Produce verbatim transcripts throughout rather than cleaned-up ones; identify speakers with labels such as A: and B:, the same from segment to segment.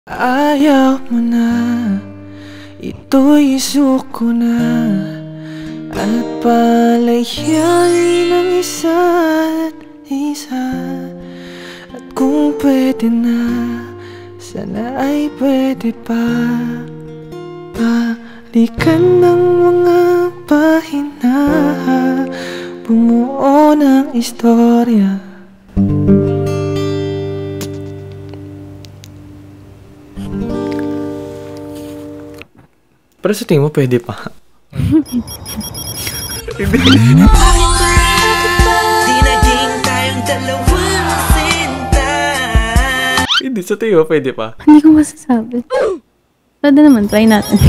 A: Ayaw mo na, ito'y isuko na, at palayain ang isa't isa. At kung pwede na, sana ay pwede pa. Balikan ng mga pahina, bumuo ng istorya. Pero sa tingin mo, pwede pa. Hindi, sa tingin mo, pwede pa.
B: Hindi ko masasabi. Pwede naman, try natin.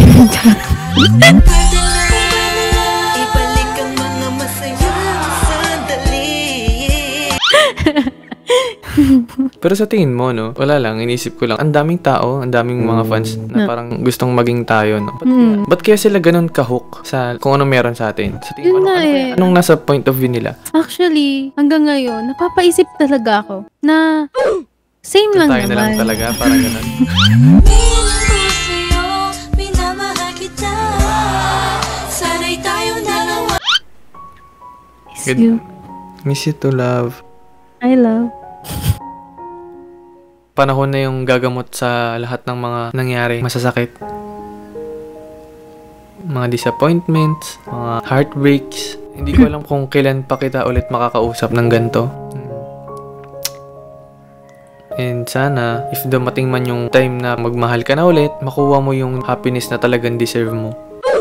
A: Pero sa tingin mo, no? Wala lang, inisip ko lang. Ang daming tao, ang daming mga fans na parang gustong maging tayo, no? Ba't, mm. kaya, ba't kaya sila ganun ka-hook sa kung ano meron sa atin? Sa tingin mo, ano, ano kaya, anong nasa point of view nila?
B: Actually, hanggang ngayon, napapaisip talaga ako na same lang
A: tayo
B: naman.
A: Tayo na lang talaga, parang ganun.
B: Miss you.
A: Miss you to love.
B: I love.
A: Panahon na yung gagamot sa lahat ng mga nangyari masasakit. Mga disappointments, mga heartbreaks. Hindi ko alam kung kailan pa kita ulit makakausap ng ganito. And sana, if dumating man yung time na magmahal ka na ulit, makuha mo yung happiness na talagang deserve mo.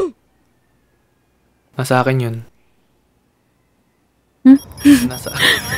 A: Nasa akin yun.
B: Hmm?
A: Nasa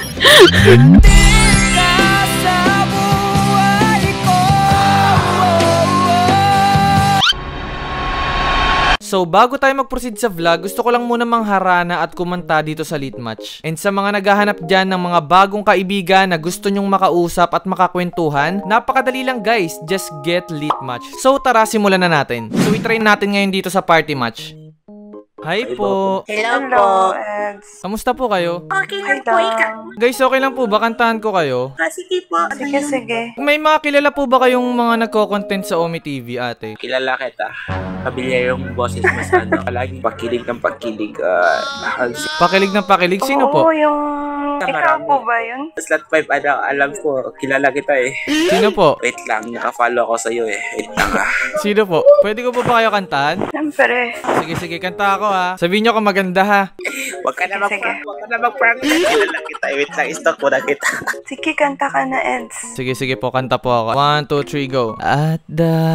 A: So, bago tayo mag-proceed sa vlog, gusto ko lang muna mangharana at kumanta dito sa Litmatch. And sa mga naghahanap dyan ng mga bagong kaibigan na gusto nyong makausap at makakwentuhan, napakadali lang guys, just get Litmatch. So, tara, simulan na natin. So, i-try natin ngayon dito sa party match. Hi po!
C: Hello po!
A: Kamusta po kayo?
C: Okay lang po, ikaw.
A: Guys, okay lang po ba? Kantahan ko kayo?
C: Ah, sige po. Sige, sige.
A: May mga kilala po ba kayong mga nagko-content sa Omi T V, ate?
D: Kilala kita. Pamilya yung boses mo sa ano. Palaging pakilig ng pakilig. Uh,
A: pakilig ng pakilig? Sino po?
C: Oo, yung... Ikaw po ba yun?
D: Slot five, ano, alam ko, kilala kita eh.
A: Sino po?
D: Wait lang, nakafollow ako sa'yo eh. Wait lang ah.
A: Sino po? Pwede ko po ba kayo kantahan?
C: Siyempre.
A: Sige, sige, kanta ako ha. Sabihin nyo kung maganda ha.
D: Huwag ka na mag-prank. Huwag ka na mag-prank. Kilala kita eh. Wait lang, stop mo na kita.
C: Sige, kanta ka na, Eds.
A: Sige, sige po, kanta po ako. One, two, three, go. At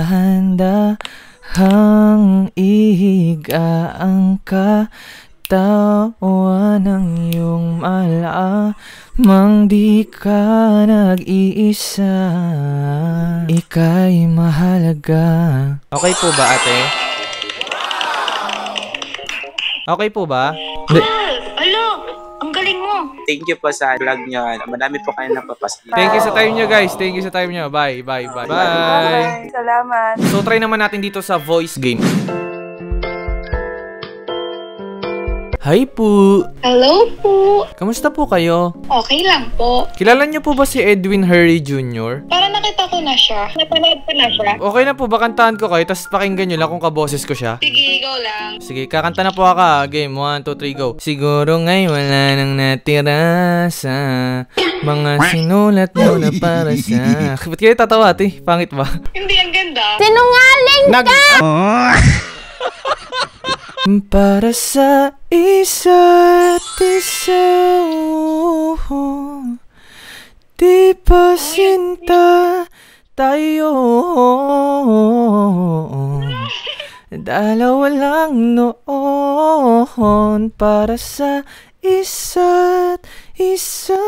A: dahan-dahang ihiga ang ka tawa ng iyong malamang di ka nag-iisa. Ika'y mahalaga. Okay po ba, ate? Okay po ba?
C: Hello! Ang galing mo!
D: Thank you po sa vlog nyo. Madami po kayo napapasok.
A: Thank you sa time nyo, guys. Thank you sa time nyo. Bye, bye, bye. Bye!
C: Bye! Salamat!
A: So, try naman natin dito sa voice game. Hi po!
E: Hello po!
A: Kamusta po kayo?
E: Okay lang po.
A: Kilala niyo po ba si Edwin Hurry Junior?
E: Para nakita ko na siya. Napanood ko na siya.
A: Okay na po ba kantahan ko kayo, tapos pakinggan nyo lang kung kaboses ko siya?
E: Sige, go lang.
A: Sige, kakanta na po ako. Game, one, two, three, go. Siguro ngay wala nang natira sa mga sinulat mo na para sa... Ba't kayo tatawa, ate? Pangit ba?
E: Hindi, ang ganda.
B: Sinungaling
A: Nag... Para sa isa't isa, di pa sinta tayo. Dalawa lang noon para sa isa't isa.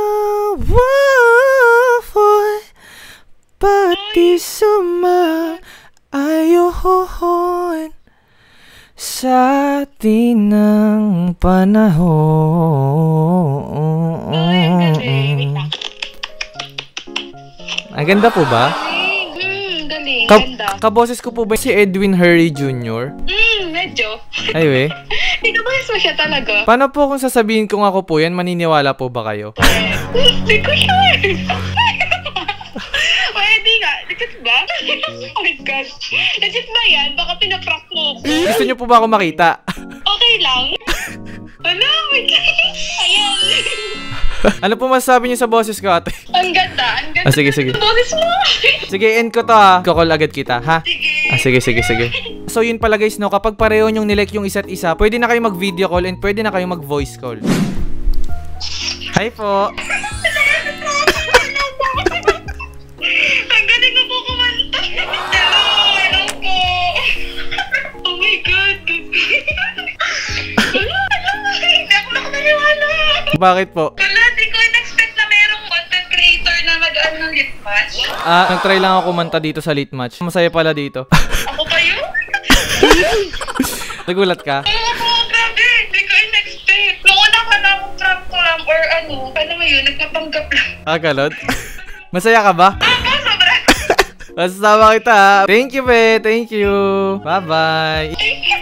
A: Pati sumaayon sa atin ng panahon. Ang ganda po ba?
E: Mm, galing,
A: Ka
E: ganda.
A: Kaboses ko po ba si Edwin Hurry Junior?
E: Mm, medyo.
A: Ay, we.
E: Ikaboses mo siya talaga.
A: Paano po kung sasabihin kong ako po yan, maniniwala po ba kayo?
E: Hindi ko sure. Pwede nga. Kasi ba? ba? Oh my God. Legit ba yan? Baka pinaprank mo ko.
A: Gusto niyo po ba ako makita?
E: Okay lang. Ano? Wait lang. Ayan.
A: Ano po masasabi niyo sa boses ko, ate?
E: Ang ganda. Ang ganda.
A: Ah, sige, sige.
E: ng boses mo.
A: Sige, end ko to ha. Kakol agad kita, ha?
E: Sige.
A: Ah, sige, sige, sige. So, yun pala guys, no? Kapag pareho nyong nilike yung isa't isa, pwede na kayo mag-video call and pwede na kayo mag-voice call. Hi po.
E: Ang galing mo po kumanta. Hello. Hello po. Oh my God. Hello. Hello. Hindi ako nakapaniwala.
A: Bakit po?
E: Wala, di ko in-expect na merong content creator na mag-ano ng lit match.
A: Ah, nag-try lang ako kumanta dito sa Lit Match. Masaya pala dito.
E: Ako kayo?
A: Nagulat ka?
E: Oo po, grabe. Di ko in-expect. Nung una ka na prank ko lang or ano, ano mo yun, nagpapanggap lang.
A: Ah, galod? Masaya ka ba?
E: Ako, sobra.
A: Masasama kita ha. Thank you, be. Thank you. Bye-bye.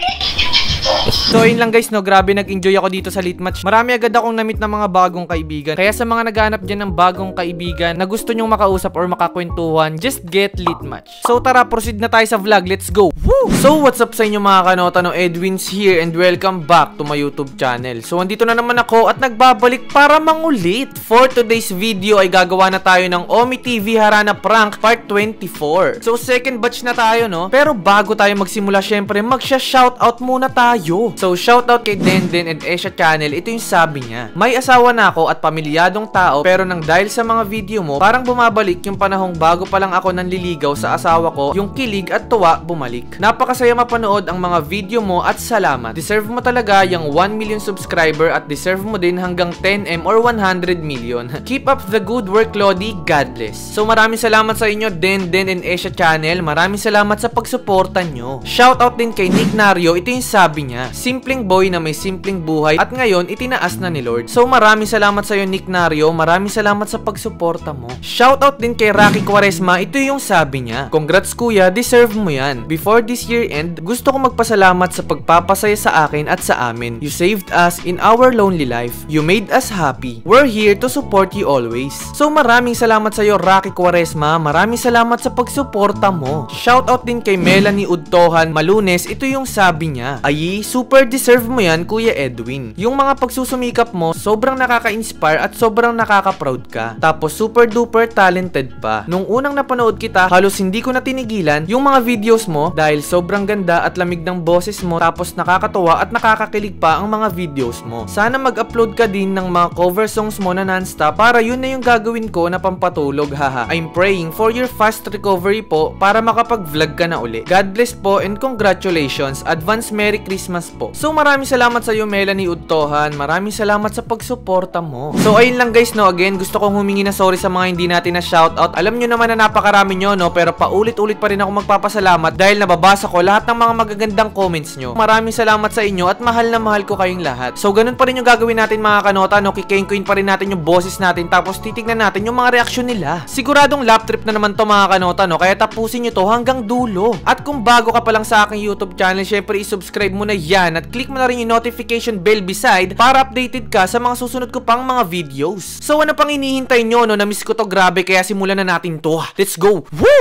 A: So, yun lang guys, no? Grabe, nag-enjoy ako dito sa Lit Match. Marami agad akong na-meet ng mga bagong kaibigan. Kaya sa mga naghanap dyan ng bagong kaibigan na gusto nyong makausap or makakwentuhan, just get Lit Match. So, tara, proceed na tayo sa vlog. Let's go! Woo! So, what's up sa inyo mga kanota, no? Edwin's here and welcome back to my YouTube channel. So, andito na naman ako at nagbabalik para mangulit. For today's video ay gagawa na tayo ng Omi T V Harana Prank Part twenty-four. So, second batch na tayo, no? Pero bago tayo magsimula, syempre, magsha-shoutout muna tayo. So, shoutout kay Denden and Esha Channel. Ito yung sabi niya. May asawa na ako at pamilyadong tao, pero nang dahil sa mga video mo, parang bumabalik yung panahong bago pa lang ako nanliligaw sa asawa ko, yung kilig at tuwa bumalik. Napakasaya mapanood ang mga video mo at salamat. Deserve mo talaga yung one million subscriber at deserve mo din hanggang ten M or one hundred million. Keep up the good work, Lodi. God bless. So, maraming salamat sa inyo, Denden and Esha Channel. Maraming salamat sa pagsuporta nyo. Shoutout din kay Nick Nario. Ito yung sabi niya. Simpleng boy na may simpleng buhay at ngayon itinaas na ni Lord. So maraming salamat sa iyo, Nick Nario. Maraming salamat sa pagsuporta mo. Shoutout din kay Rocky Quaresma. Ito yung sabi niya. Congrats kuya, deserve mo yan. Before this year end, gusto ko magpasalamat sa pagpapasaya sa akin at sa amin. You saved us in our lonely life. You made us happy. We're here to support you always. So maraming salamat sa iyo, Rocky Quaresma. Maraming salamat sa pagsuporta mo. Shoutout din kay Melanie Udtohan Malunes. Ito yung sabi niya. Ayi, super deserve mo yan, Kuya Edwin. Yung mga pagsusumikap mo, sobrang nakaka-inspire at sobrang nakaka-proud ka. Tapos super duper talented pa. Nung unang napanood kita, halos hindi ko na tinigilan yung mga videos mo dahil sobrang ganda at lamig ng boses mo, tapos nakakatuwa at nakakakilig pa ang mga videos mo. Sana mag-upload ka din ng mga cover songs mo na non-stop para yun na yung gagawin ko na pampatulog, haha. I'm praying for your fast recovery po para makapag-vlog ka na uli. God bless po and congratulations. Advance Merry Christmas po. So maraming salamat sa iyo, Melanie Udtohan. Maraming salamat sa pagsuporta mo. So ayun lang guys, no, again gusto kong humingi na sorry sa mga hindi natin na shoutout. Alam nyo naman na napakarami nyo, no, pero paulit-ulit pa rin ako magpapasalamat dahil nababasa ko lahat ng mga magagandang comments nyo. Maraming salamat sa inyo at mahal na mahal ko kayong lahat. So ganun pa rin yung gagawin natin mga kanota, no, kikengkuin pa rin natin yung boses natin tapos titignan natin yung mga reaksyon nila. Siguradong lap trip na naman to mga kanota, no, kaya tapusin nyo to hanggang dulo. At kung bago ka pa lang sa aking YouTube channel, syempre i-subscribe mo na yan at click mo na rin yung notification bell beside para updated ka sa mga susunod ko pang mga videos. So ano pang hinihintay nyo, no? Na-miss ko to grabe kaya simulan na natin to. Let's go! Woo!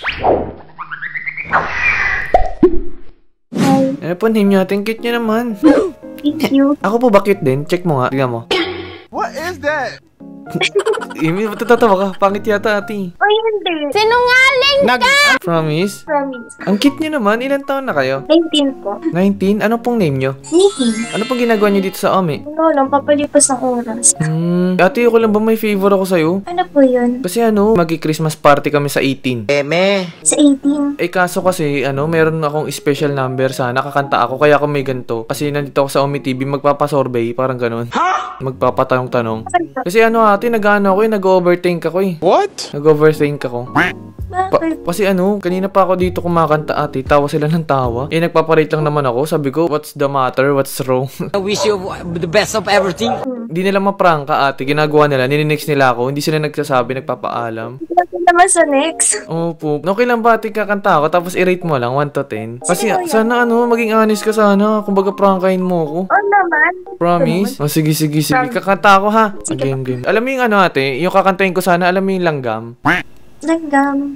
A: Ano po name nyo? Thank cute nyo naman.
B: Thank you.
A: Ako po ba cute din? Check mo nga. Tignan mo.
F: What is that?
A: Imi, ba't tatawa ka? Pangit yata ati.
B: Ay, hindi. Sinungaling
F: Nag
A: Promise?
B: Promise.
A: Ang cute nyo naman. Ilan taon na kayo?
B: nineteen po.
A: nineteen? Ano pong name nyo?
B: Nikki.
A: Ano pong ginagawa nyo dito sa Omi?
B: Ano lang, papalipas ng oras.
A: Hmm. Ate, ako lang ba may favor ako sa'yo?
B: Ano po yun?
A: Kasi ano, magi-Christmas party kami sa eighteen.
F: Eme.
B: Sa eighteen.
A: Eh kaso kasi, ano, meron akong special number sana, kakanta ako, kaya ako may ganito. Kasi nandito ako sa Omi T V, magpapasurvey, parang ganun. Ha? Magpapatanong-tanong. Kasi ano ate, nag-ano ako eh, nag-overthink ako eh.
F: What?
A: Nag-overthink ako. Pa
B: Bakit?
A: kasi ano, kanina pa ako dito kumakanta ate, tawa sila ng tawa. Eh, nagpaparate lang naman ako, sabi ko, what's the matter, what's wrong?
G: I wish you the best of everything.
A: Hindi nila maprank ka ate, ginagawa nila, nininix nila ako, hindi sila nagsasabi, nagpapaalam.
B: Bakit naman sa next?
A: Opo. Okay lang ba ate kakanta ako, tapos i-rate mo lang, one to ten? Kasi
B: Sino yan?
A: sana ano, maging honest ka sana, kumbaga prankain mo ako.
B: Oo naman.
A: Promise? Oh, sige, sige, sige.
B: Promise.
A: Kakanta ako ha.
B: Sige
A: Game, game. Alam mo yung ano ate, yung kakantahin ko sana, alam mo yung langgam?
H: Langgam.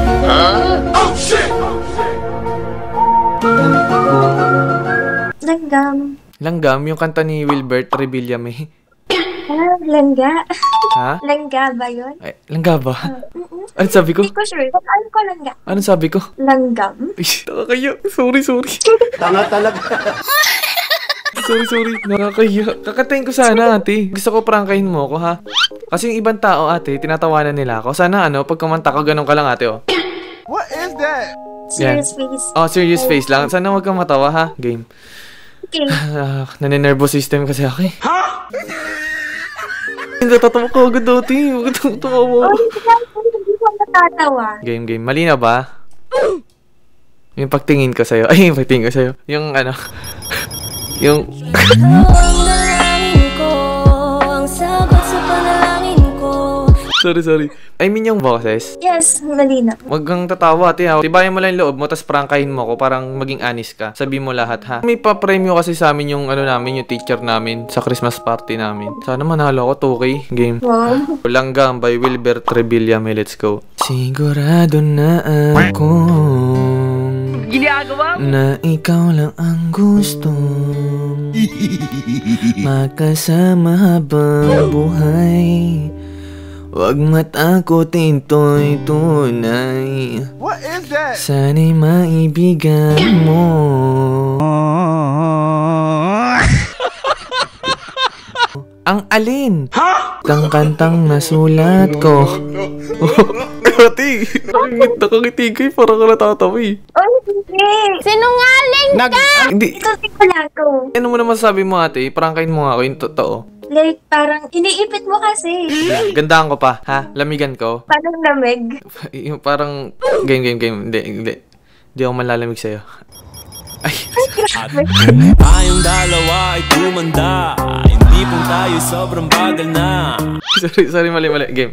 H: Langgam.
A: Langgam, yung kanta ni Wilbert Revillame.
H: Ah, langga.
A: Ha?
H: Langga ba yun?
A: Ay, langga ba?
H: Uh,
A: Ano sabi ko?
H: Hindi ko sure. Ano ko langga?
A: Ano sabi ko?
H: Langgam.
A: Ay, nakakaya. Sorry, sorry.
F: Tanga talaga.
A: Sorry, sorry. Nakakaya. Kakatayin ko sana, ate. Gusto ko prangkahin mo ako, ha? Kasi yung ibang tao, ate, tinatawanan nila ako. Sana, ano, pag kumanta ko, ganun ka lang, ate, oh.
F: What is that?
H: Serious face.
A: Oh, serious face lang. Sana wag kang matawa, ha? Game.
H: Okay.
A: Ah, naninervous system kasi ako, eh. Ha? Natatawa ko agad, ate. Huwag kang tumawa.
H: Oh, hindi ko natatawa.
A: Game, game. Malinaw ba? Yung pagtingin ko sa'yo. Ay, yung pagtingin ko sa'yo. Yung, ano, yung... Sorry, sorry. I mean yung boses.
H: Yes, malinaw.
A: Wag kang tatawa, ate, ha. Tibayan mo lang yung loob mo, tas prangkahin mo ko, parang maging honest ka. Sabi mo lahat, ha. May pa-premyo kasi sa amin yung, ano namin, yung teacher namin sa Christmas party namin. Sana manalo ako, two K. Game.
H: Wow.
A: Langgam by Wilbert Revillame. Let's go. Sigurado na ako
G: Ginagawa mo?
A: na ikaw lang ang gusto makasama habang buhay. Huwag matakotin to'y tunay.
F: What is that?
A: Sana'y maibigan mo. Ang alin? Ha? Tang kantang nasulat ko. Ate, nakangit, nakangiti ko eh. Parang ka natatawa eh.
H: Oh, hindi.
B: Sinungaling ka!
A: Hindi.
H: Ito, ito lang ko.
A: Ano mo naman sabi mo, ate? Prangkahin mo nga ako yung totoo.
H: Like, parang, iniipit mo kasi.
A: Gandaan ko pa, ha? Lamigan ko.
H: Parang lamig.
A: Yung parang... Game, game, game. Hindi, hindi. Hindi ako malalamig sa'yo. Ay.
I: Tayong dalawa ay tumanda. Hindi pong tayo sobrang bagal na.
A: sorry, sorry, mali, mali. Game.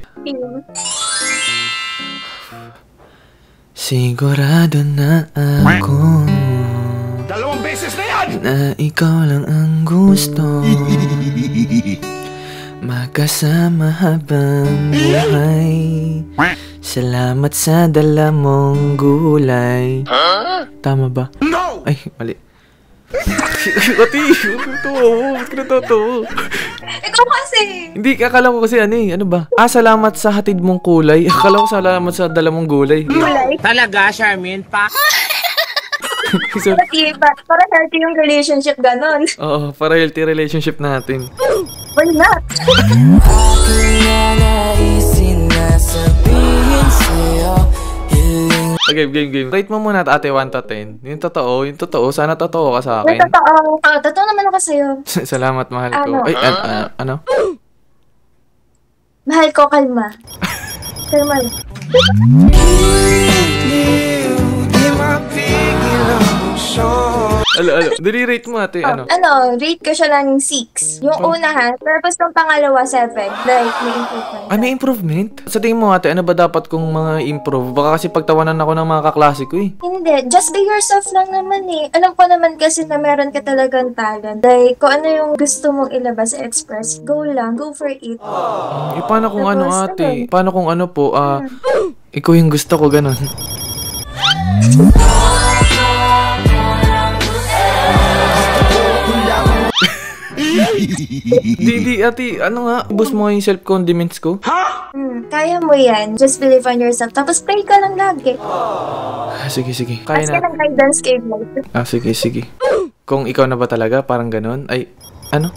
A: Sigurado na ako
F: Dalawang beses na yan!
A: na ikaw lang ang gusto makasama habang buhay. Salamat sa dala mong gulay. Tama ba?
F: No!
A: Ay, mali. Ati, huwag ito. Huwag ka natatawa.
H: Ikaw kasi.
A: Hindi, akala ko kasi ano eh. Ano ba? Ah, salamat sa hatid mong kulay. Akala ko salamat sa dala mong gulay.
H: Gulay.
G: Talaga, Charmin? Pa?
A: So,
H: Pati, pa- para healthy yung relationship, ganon.
A: oo, para healthy relationship natin.
H: Why not?
A: Okay, game, game. Rate mo muna ate one to ten. Yung totoo, yung totoo. Sana totoo ka sa
H: May
A: akin.
H: totoo. Ah, totoo naman ako sa'yo.
A: Salamat, mahal ko.
H: Ano?
A: Ay, an- an- ano?
H: Mahal ko, kalma. Kalma.
A: Alo, alo. Dili rate mo ate, ano?
H: Ano, rate ko siya ng six. Yung una ha, tapos yung pangalawa, seven. Like, may improvement.
A: Ay, may improvement? Sa tingin mo ate, ano ba dapat kong mga improve? Baka kasi pagtawanan ako ng mga kaklase ko eh.
H: Hindi, just be yourself lang naman eh. Alam ko naman kasi na meron ka talagang talent. Like, kung ano yung gusto mong ilabas, express, go lang, go for it.
A: Eh, paano kung ano
H: Tapos,
A: ate? Paano kung ano po, ah, ikaw yung gusto ko, ganun. Di, di, ate, ano nga, ubos mo yung self-condiments ko?
H: Hmm, kaya mo yan. Just believe on yourself. Tapos pray ka lang lagi.
A: Ah, sige, sige. Kaya
H: Ask ka
A: na.
H: ng guidance kay Lord.
A: Ah, sige, sige. Kung ikaw na ba talaga, parang ganun? Ay, ano?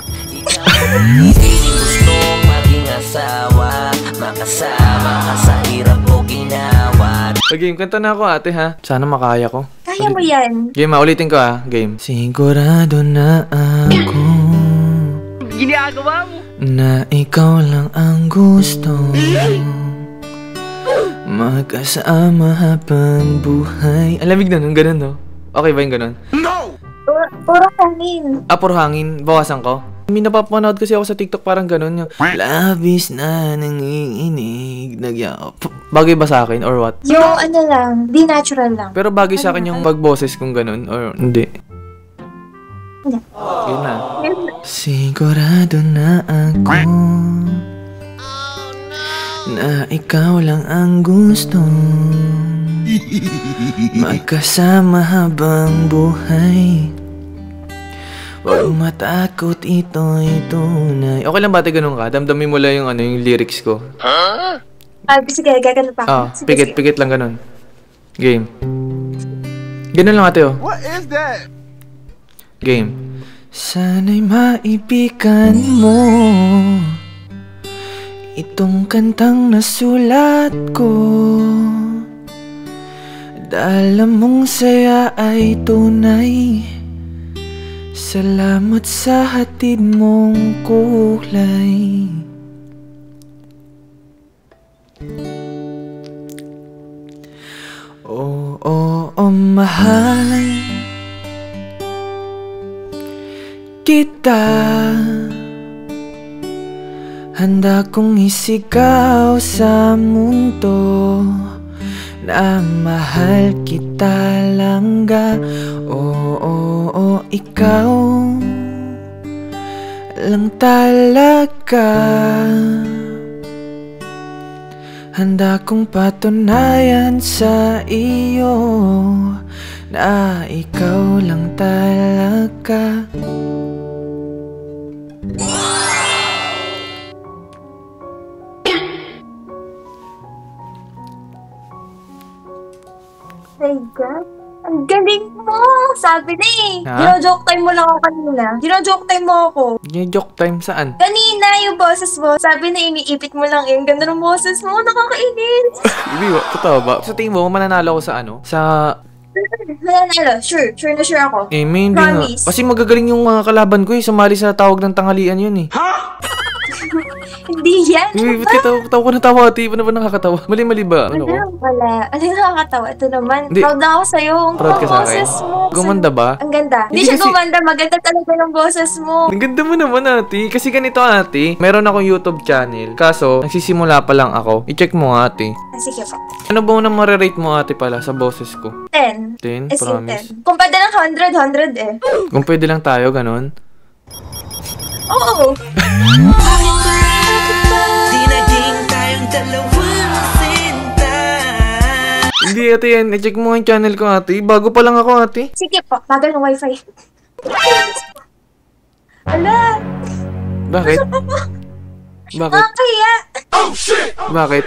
G: Gustong maging asawa, makasama ka sa hirap o ginawa.
A: Game, kanta na ako ate ha. Sana makaya ko.
H: Kaya mo yan.
A: Game ha, ulitin ko ha. Game. Sigurado na ako
G: Ginagawa mo?
A: na ikaw lang ang gusto magkasama habang buhay. Ang lamig na nun, ganun no? Okay ba yung ganun?
H: Puro, puro hangin.
A: Ah, puro hangin. Bawasan ko. May napapanood kasi ako sa TikTok parang ganun yung labis na nanginginig, nagyakap. Bagay ba sa akin or what?
H: Yung ano lang, di natural lang.
A: Pero bagay sa akin yung pagboses kung ganun or hindi?
H: Hindi.
A: Yun na. Sigurado na ako na ikaw lang ang gusto magkasama habang buhay. Huwag matakot, ito'y tunay. Okay lang ba ate ganun ka? Damdamin mo lang yung, ano, yung lyrics ko.
H: Ah, sige, gagano pa.
A: Ah,
H: Sige,
A: pikit,
H: sige.
A: pikit lang ganun. Game. Ganun lang ate oh.
F: What is that?
A: Game. Sana'y maibigan mo itong kantang nasulat ko. Dahil alam mong saya ay tunay. Salamat sa hatid mong kulay. Oo, oh, oh, mahal kita. Handa kong isigaw sa mundo na mahal kita langga. Oo, oh, oh, ikaw lang talaga. Handa kong patunayan sa iyo na ikaw lang talaga.
H: My God. Ang galing mo! Sabi na eh.
A: Ha?
H: Gino-joke time mo lang ako kanina. Gino-joke time mo ako.
A: Yung joke time saan?
H: Kanina yung boses mo. Sabi na iniipit mo lang eh. Ang ganda ng boses mo. Nakakainis.
A: Hindi ba? Totoo ba? Sa tingin mo, mananalo ko sa ano? Sa...
H: Mananalo. Sure. Sure na sure ako.
A: Eh, may hindi nga.
H: Promise.
A: Kasi magagaling yung mga kalaban ko eh. Sumali sa tawag ng tanghalian yun eh.
H: Hindi yan.
A: Uy, ba't ka tawa, tawa ko na tawa, ate? Paano ba nakakatawa? Mali-mali ba? Ano ko?
H: Ano wala. Ano yung nakakatawa? Ito naman.
A: Hindi.
H: Proud na ako sa'yo. Ang
A: Proud ka sa akin?
H: boses mo.
A: Gumanda ba?
H: Ang ganda. Hindi
A: Hindi
H: siya
A: kasi-
H: gumanda. Maganda talaga ng boses mo.
A: Ang ganda mo naman, ate. Kasi ganito, ate. Meron akong YouTube channel. Kaso, nagsisimula pa lang ako. I-check mo nga, ate.
H: Ah, sige pa.
A: Ano ba unang marirate mo, ate, pala sa boses ko?
H: ten.
A: ten?
H: As in
A: Promise?
H: ten. Kung pwede ng one hundred, one hundred eh.
A: Kung pwede lang tayo, ganon.
H: Oo.
A: Hindi, ate, yan. I-check mo nga yung channel ko, ate. Bago pa lang ako, ate.
H: Sige po. Bagal ng wifi. Ala.
A: Bakit? Bakit?
H: Nakakaya.
A: Bakit?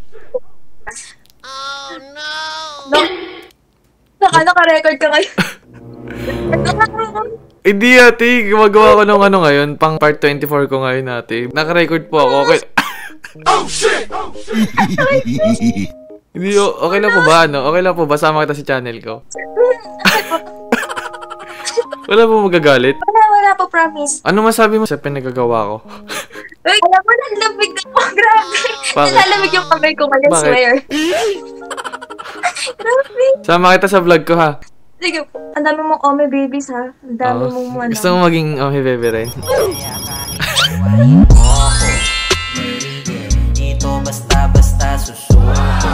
H: No. Naka, naka-record ka ngayon.
A: Hindi, ate. Gumagawa ko ng ano ngayon. Pang part twenty-four ko ngayon, ate. Naka-record po ako. Okay. Hindi, o- okay lang po ba? Ano? Okay lang po ba? Sama kita sa channel ko. Wala po magagalit.
H: Wala, wala po, promise.
A: Ano masabi mo sa pinagagawa ko?
H: Uy, alam mo, nalamig ako. Grabe.
A: Bakit?
H: Nalamig yung kamay ko, I
A: Bakit?
H: swear. Grabe.
A: Sama kita sa vlog ko, ha?
H: Sige po. Ang dami mong ome babies, ha? Ang dami
A: Oo.
H: mong ano.
A: Gusto mo maging oh, hey, bebe rin?
G: Dito basta-basta susuko.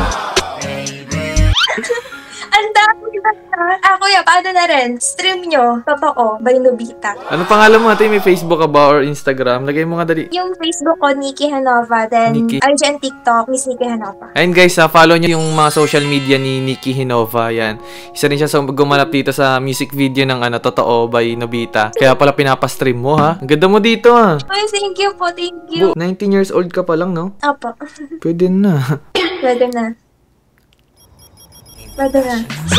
H: Ang dami na ha? Ah, kuya, paano na rin? Stream nyo. Totoo. By Nobita.
A: Ano pangalan mo, ate? May Facebook ka ba or Instagram? Lagay mo nga dali.
H: Yung Facebook ko, Nikki Hanova. Then,
A: Nikki.
H: I G and TikTok, Miss Nikki Hanova.
A: Ayun guys, uh, follow nyo yung mga social media ni Nikki Hinova. Yan. Isa rin siya sa gumanap dito sa music video ng ano, Totoo by Nobita. Kaya pala pinapastream mo, ha? Ang ganda mo dito, ha?
H: Uy, thank you po. Thank you.
A: Bu- nineteen years old ka pa lang, no?
H: Apo.
A: Pwede na.
H: Pwede na. Pwede na.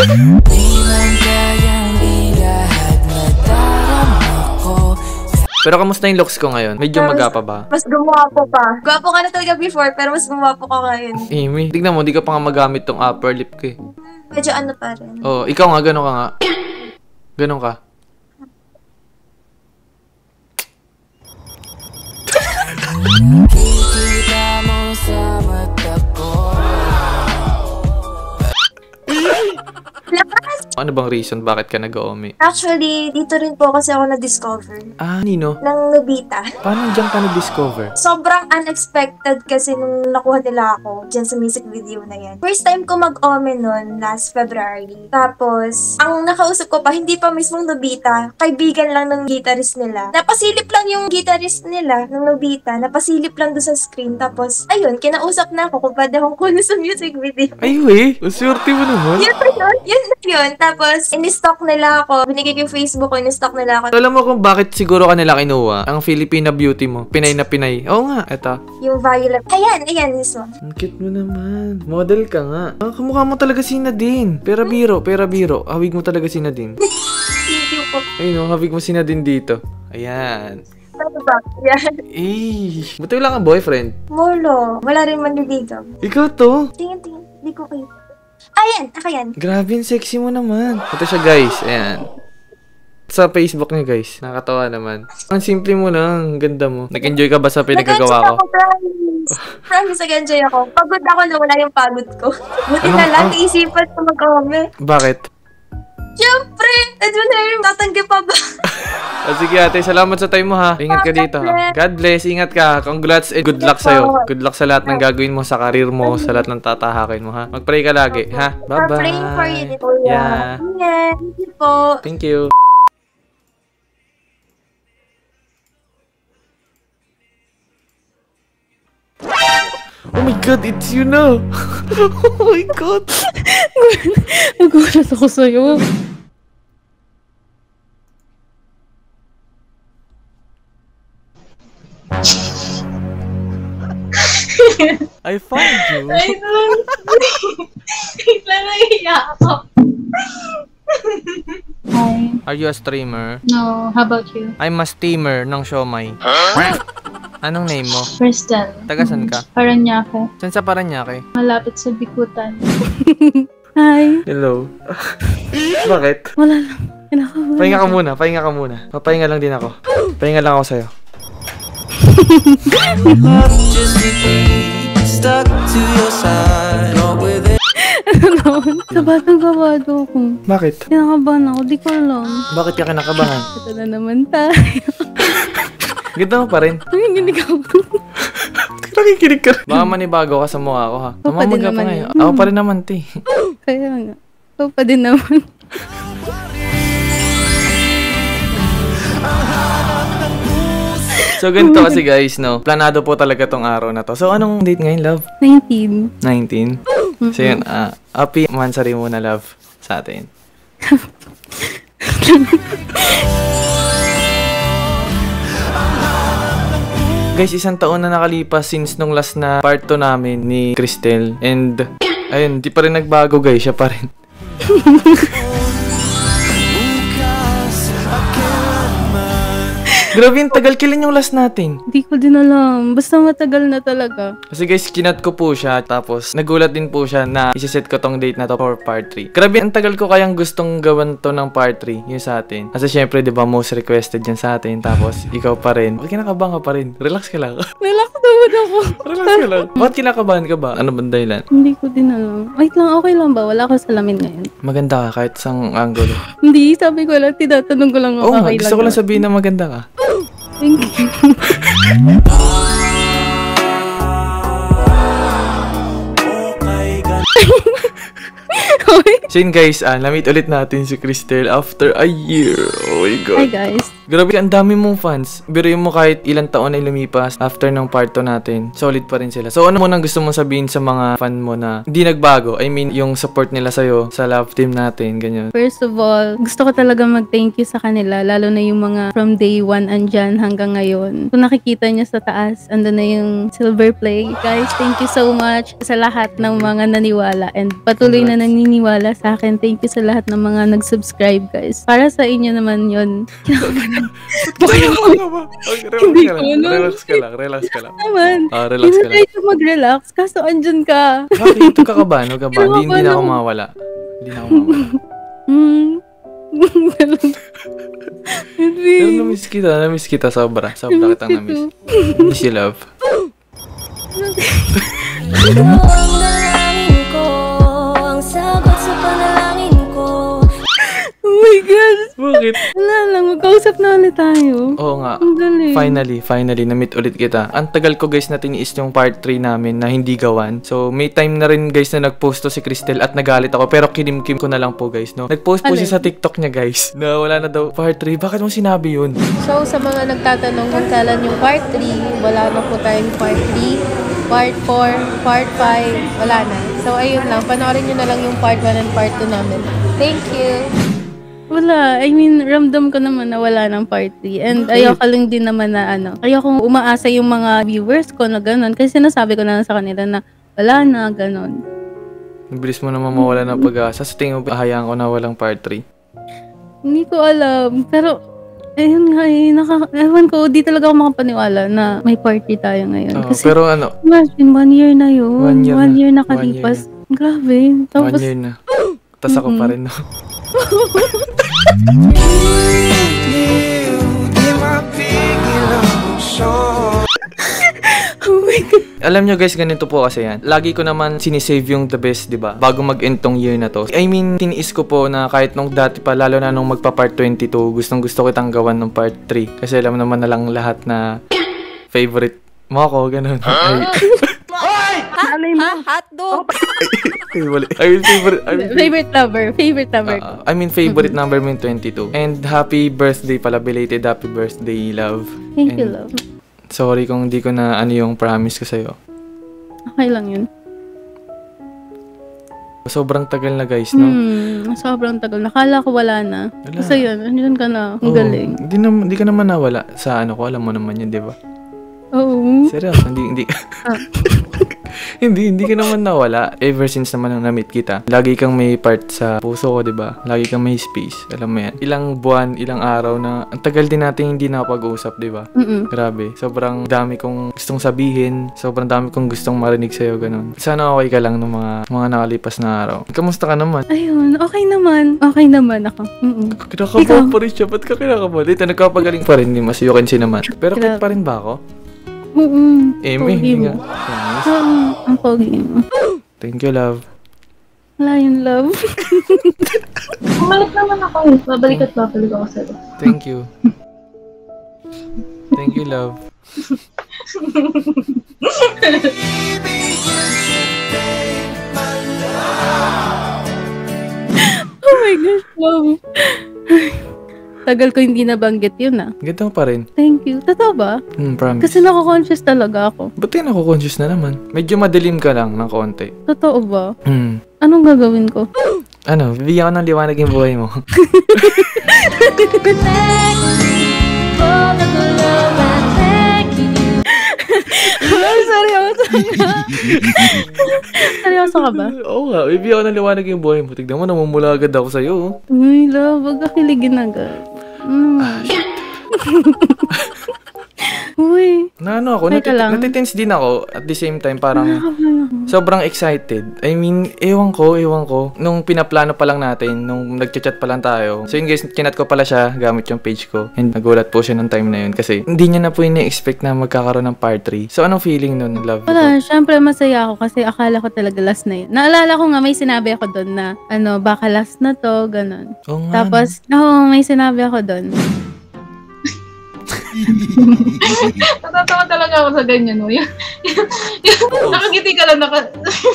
A: Pero kamusta yung looks ko ngayon? Medyo
H: Mas-
A: magapa ba?
H: Mas gumapo pa. Gwapo ka na talaga before, pero mas gumapo ka ngayon.
A: Amy, tignan mo, di ka pa nga magamit tong upper lip ko eh.
H: Medyo ano pa rin.
A: Oh, ikaw nga, gano'n ka nga. Gano'n ka.
H: Lakas!
A: Ano bang reason bakit ka nag-omi?
H: Actually, dito rin po kasi ako na-discover.
A: Ah, Nino?
H: Ng Nobita.
A: Paano dyan ka na-discover?
H: Sobrang unexpected kasi nung nakuha nila ako dyan sa music video na yan. First time ko mag-ome nun, last February. Tapos, ang nakausap ko pa, hindi pa mismong Nobita, kaibigan lang ng guitarist nila. Napasilip lang yung guitarist nila, ng Nobita, napasilip lang doon sa screen. Tapos, ayun, kinausap na ako kung pwede akong kunin sa music video.
A: Ay, we! Swerte mo naman.
H: Yun na yun, yun na yun. Tapos, in-stock nila ako, binigay ko yung Facebook ko, in-stock nila ako.
A: Alam mo kung bakit siguro kanila kinuha? Ang Filipina beauty mo. Pinay na Pinay. Oo nga, eto.
H: Yung violet. Ayan, ayan, mismo.
A: Ang cute mo naman. Model ka nga. Ah, kamukha mo talaga si Nadine. Pera biro, pera biro. Hawig mo talaga si Nadine.
H: Thank you po.
A: Ayun, hawig mo si Nadine dito. Ayan.
H: Ano ba? Yan.
A: Eh, buti wala kang boyfriend.
H: Molo. Wala rin manliligaw.
A: Ikaw to.
H: Tingin, tingin. Hindi ko kayo. Ayan, ako yan.
A: Grabe, sexy mo naman. Ito siya, guys. Ayan. Sa Facebook niya, guys. Nakakatawa naman. Ang simple mo lang. Ang ganda mo. Nag-enjoy ka ba sa pinagagawa ko?
H: Nag-enjoy ako, promise. Promise, nag-enjoy ako. Pagod ako na wala yung pagod ko. Buti
A: Ano?
H: na lang,
A: Ano?
H: naisipan ko mag-ome.
A: Bakit?
H: Siyempre! Edyo na yung tatanggi pa ba?
A: Oh, sige ate, salamat sa time mo ha. Ingat ka dito ha. God bless, ingat ka. Congrats and good luck sa'yo. Good luck sa lahat ng gagawin mo, sa karir mo, sa lahat ng tatahakin mo ha. Mag-pray ka lagi ha. Bye-bye.
H: Praying for you, dito.
A: Yeah.
H: Yeah. Thank you po.
A: Thank you. Oh my God, it's you na. Oh my God.
B: Nagulat ako sa'yo.
A: I found you.
E: I don't. Bigla naiiyak ako.
B: Hi.
A: Are you a streamer?
B: No, how about you?
A: I'm a steamer ng Siomay. Anong name mo?
B: Crystal.
A: Taga saan ka?
B: Paranaque.
A: Saan sa Paranaque?
B: Malapit sa Bikutan. Hi.
A: Hello. Bakit?
B: Wala lang. Kinakabahan.
A: Pahinga ka muna, pahinga ka muna. Papahinga lang din ako. Pahinga lang ako sa'yo.
B: Ano naman? Kabadong kabado ako.
A: Bakit?
B: Kinakabahan ako. Di ko alam.
A: Bakit ka kinakabahan?
B: Ito na naman tayo.
A: Ganda mo pa rin.
B: Nanginginig ako.
A: Nakikinig ka rin. Baka manibago ka sa mukha ko ha.
B: Ako pa din
A: Mamamaga
B: naman
A: ngayon.
B: eh.
A: Ako pa rin naman, te.
B: Kaya nga. Ito pa din naman.
A: So, ganito kasi guys, no? Planado po talaga tong araw na to. So, anong date ngayon, love?
B: nineteen.
A: nineteen? So, yun, ah, happy mansari muna, love, sa atin. Guys, isang taon na nakalipas since nung last na part two namin ni Cristel. And, ayun, di pa rin nagbago guys, siya pa rin. Grabe yung tagal, kailan yung last natin?
B: Hindi ko din alam. Basta matagal na talaga.
A: Kasi guys, kinat ko po siya, tapos nagulat din po siya na isiset ko tong date na to for part three. Grabe, ang tagal ko kayang gustong gawan to ng part three, yung sa atin. Kasi syempre, di ba, most requested yan sa atin, tapos ikaw pa rin. Bakit kinakabahan ka pa rin? Relax ka lang.
B: Relax naman ako.
A: Relax ka lang. Bakit kinakabahan ka ba? Ano bang dahilan?
B: Hindi ko din alam. Wait lang, okay lang ba? Wala ko salamin ngayon.
A: Maganda ka kahit sang angulo.
B: Hindi, sabi ko lang, tinatanong ko lang
A: Oo,
B: ako.
A: nga,
B: Okay
A: gusto ko lang
B: ba?
A: sabihin na maganda ka.
B: Thank you.
A: So yun guys, ah, na-meet ulit natin si Cristel after a year. Oh my God.
B: Hi guys.
A: Grabe, ang dami mong fans. Biruin mo kahit ilang taon ay lumipas after ng part two natin, solid pa rin sila. So ano mo nang gusto mong sabihin sa mga fan mo na hindi nagbago? I mean, yung support nila sa'yo sa love team natin, ganyan.
B: First of all, gusto ko talaga mag-thank you sa kanila, lalo na yung mga from day one andyan hanggang ngayon. Kung nakikita niyo sa taas, ando na yung silver play. Guys, thank you so much sa lahat ng mga naniwala and patuloy na naniniwala sa akin. Thank you sa lahat ng mga nag-subscribe, guys. Para sa inyo naman yun.
A: Okay, relax ka lang. Relax ka lang. Relax ka lang.
B: Naman.
A: Ah, relax ka lang.
B: Hindi na mag-relax, kaso andyan ka.
A: Bakit? Ito kakabahan. Huwag ka ba? Hindi, hindi na ako mawala. Hindi na ako mawala.
B: Hmm.
A: Pero namiss kita. Namiss kita sobra. Sobra kitang namiss. Miss you, love.
J: Ito ang dalangin ko, ang sagot sa panalangin ko.
A: Bakit?
B: Wala lang, magkausap na ulit tayo.
A: Oo nga.
B: Ang galing.
A: Finally, finally, na-meet ulit kita. Ang tagal ko guys na tiniis yung part three namin na hindi gawan. So, may time na rin guys na nag-post to si Cristel at nagalit ako. Pero kinimkim ko na lang po guys, no? Nag-post po
B: Alin?
A: siya sa TikTok niya guys na wala na daw part three. Bakit mo sinabi yun?
B: So, sa mga nagtatanong kung kailan yung part three, wala na po tayong part three, part four, part five, wala na. So, ayun lang. Panoorin nyo na lang yung part one and part two namin. Thank you! Wala. I mean, ramdam ko naman na wala ng part three. And
A: Okay.
B: ayoko lang din naman na ano, ayoko umaasa yung mga viewers ko na gano'n. Kasi sinasabi ko na lang sa kanila na wala na, gano'n.
A: Ang bilis mo naman mawala ng pag-asa. Sa tingin mo, ahayaan ko na walang part three.
B: Hindi ko alam. Pero, ayun nga eh, naka, ewan ko, di talaga ako makapaniwala na may party tayo ngayon.
A: Oo,
B: Kasi,
A: pero ano,
B: imagine, one year na yun.
A: One year
B: One
A: na.
B: year
A: One
B: nakalipas. Grabe. Tapos,
A: one year na. Tas ako pa rin, no?
B: oh my God.
A: Alam nyo guys, ganito po kasi yan. Lagi ko naman sinisave yung the best, di ba? Bago mag-end tong year na to. I mean, tiniis ko po na kahit nung dati pa, lalo na nung magpa-part twenty-two, gustong gusto kitang gawan ng part three. Kasi alam naman na lang lahat na favorite mo ako, ganun. Ay,
B: Alay mo. Hotdog.
A: ay, wala. I mean, favorite, I mean,
B: Favorite lover. Favorite lover. ko.
A: Uh, I mean, favorite number mo yung twenty-two. And happy birthday pala, belated happy birthday, love.
B: Thank
A: And
B: you, love.
A: sorry kung di ko na ano yung promise ko sa'yo.
B: Okay lang yun.
A: Sobrang tagal na guys, no?
B: Hmm, sobrang tagal. Nakala ko wala na.
A: Wala.
B: Kasi yun, andyan ka na. Ang
A: Oo.
B: galing.
A: Di, na, di ka naman nawala sa ano ko, alam mo naman yun, di ba?
B: Oo.
A: Seryoso, hindi, hindi.
B: Ah.
A: hindi, hindi ka naman nawala. Ever since naman nung na-meet kita. Lagi kang may part sa puso ko, di ba? Lagi kang may space. Alam mo yan. Ilang buwan, ilang araw na ang tagal din natin hindi nakapag-usap, di ba?
B: Mm-mm.
A: Grabe. Sobrang dami kong gustong sabihin. Sobrang dami kong gustong marinig sa'yo, ganun. Sana okay ka lang ng mga mga nakalipas na araw. Kamusta ka naman?
B: Ayun, okay naman. Okay naman ako. Mm-mm.
A: Kinakabahan
B: Ikaw?
A: pa rin siya. Ba't ka kinakabahan? Dito, nagkapagaling pa rin. Hindi mas you can see naman. Pero cute pa rin ba ako?
B: Oo.
A: Eh,
B: Pogi
A: hindi
B: mo.
A: nga. Promise.
B: Oo, ang pogi mo.
A: Thank you, love.
B: Wala yun, love.
H: Bumalik naman ako. Babalik at babalik ako sa'yo.
A: Thank you. Thank you, love.
B: Oh my gosh, love. Tagal ko hindi nabanggit yun ah.
A: Ganda mo pa rin.
B: Thank you. Totoo ba?
A: Hmm, promise.
B: Kasi nako-conscious talaga ako.
A: Ba't tayo nako-conscious na naman? Medyo madilim ka lang ng konti.
B: Totoo ba?
A: Hmm.
B: Anong gagawin ko?
A: Ano, bibigyan ko ng liwanag yung buhay mo.
B: Seryoso ka? Seryoso ka ba?
A: Oo nga, bibigyan ko ng liwanag yung buhay mo. Tignan mo, namumula agad ako sa'yo. oh.
B: Uy, love. Wag ka kiligin agad. Mm. Uy.
A: Na ano ako,
B: Teka
A: natit-
B: lang.
A: natitense din ako. At the same time, parang
B: Nakakabahan ako.
A: sobrang excited. I mean, ewan ko, ewan ko. Nung pinaplano pa lang natin, nung nagchat-chat pa lang tayo. So yun guys, kinat ko pala siya gamit yung page ko. And nagulat po siya ng time na yun. Kasi hindi niya na po ini-expect na magkakaroon ng part three. So anong feeling nun, love?
B: Wala, syempre masaya ako kasi akala ko talaga last na yun. Naalala ko nga may sinabi ako doon na ano, baka last na to, ganun.
A: Oo nga,
B: Tapos, no, may sinabi ako doon.
J: Natatawa talaga ako sa ganyan, no? Yung, yung, yung nakangiti ka lang, naka...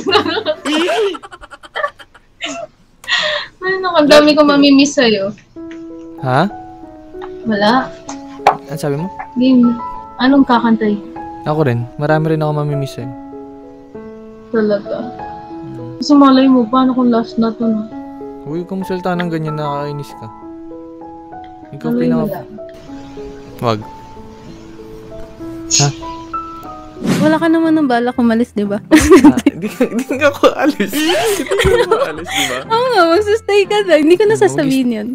J: Ano, ang dami ko mamimiss sa'yo.
A: Ha?
J: Wala.
A: Ano sabi mo?
J: Game. Anong kakantay?
A: Ako rin. Marami rin ako mamimiss eh.
J: Talaga. Kasi malay mo, paano kung last na to, no?
A: Uy, kung salta ng ganyan, nakakainis ka. Ikaw
J: Tuloy mo
A: pinaka...
J: lang.
A: Wag. Ha?
B: Wala ka naman ng balak umalis, di ba?
A: Hindi hindi nga ako alis. Hindi nga ako alis, di ba?
B: Oo nga, magsustay ka na. Hindi ko na sasabihin yun.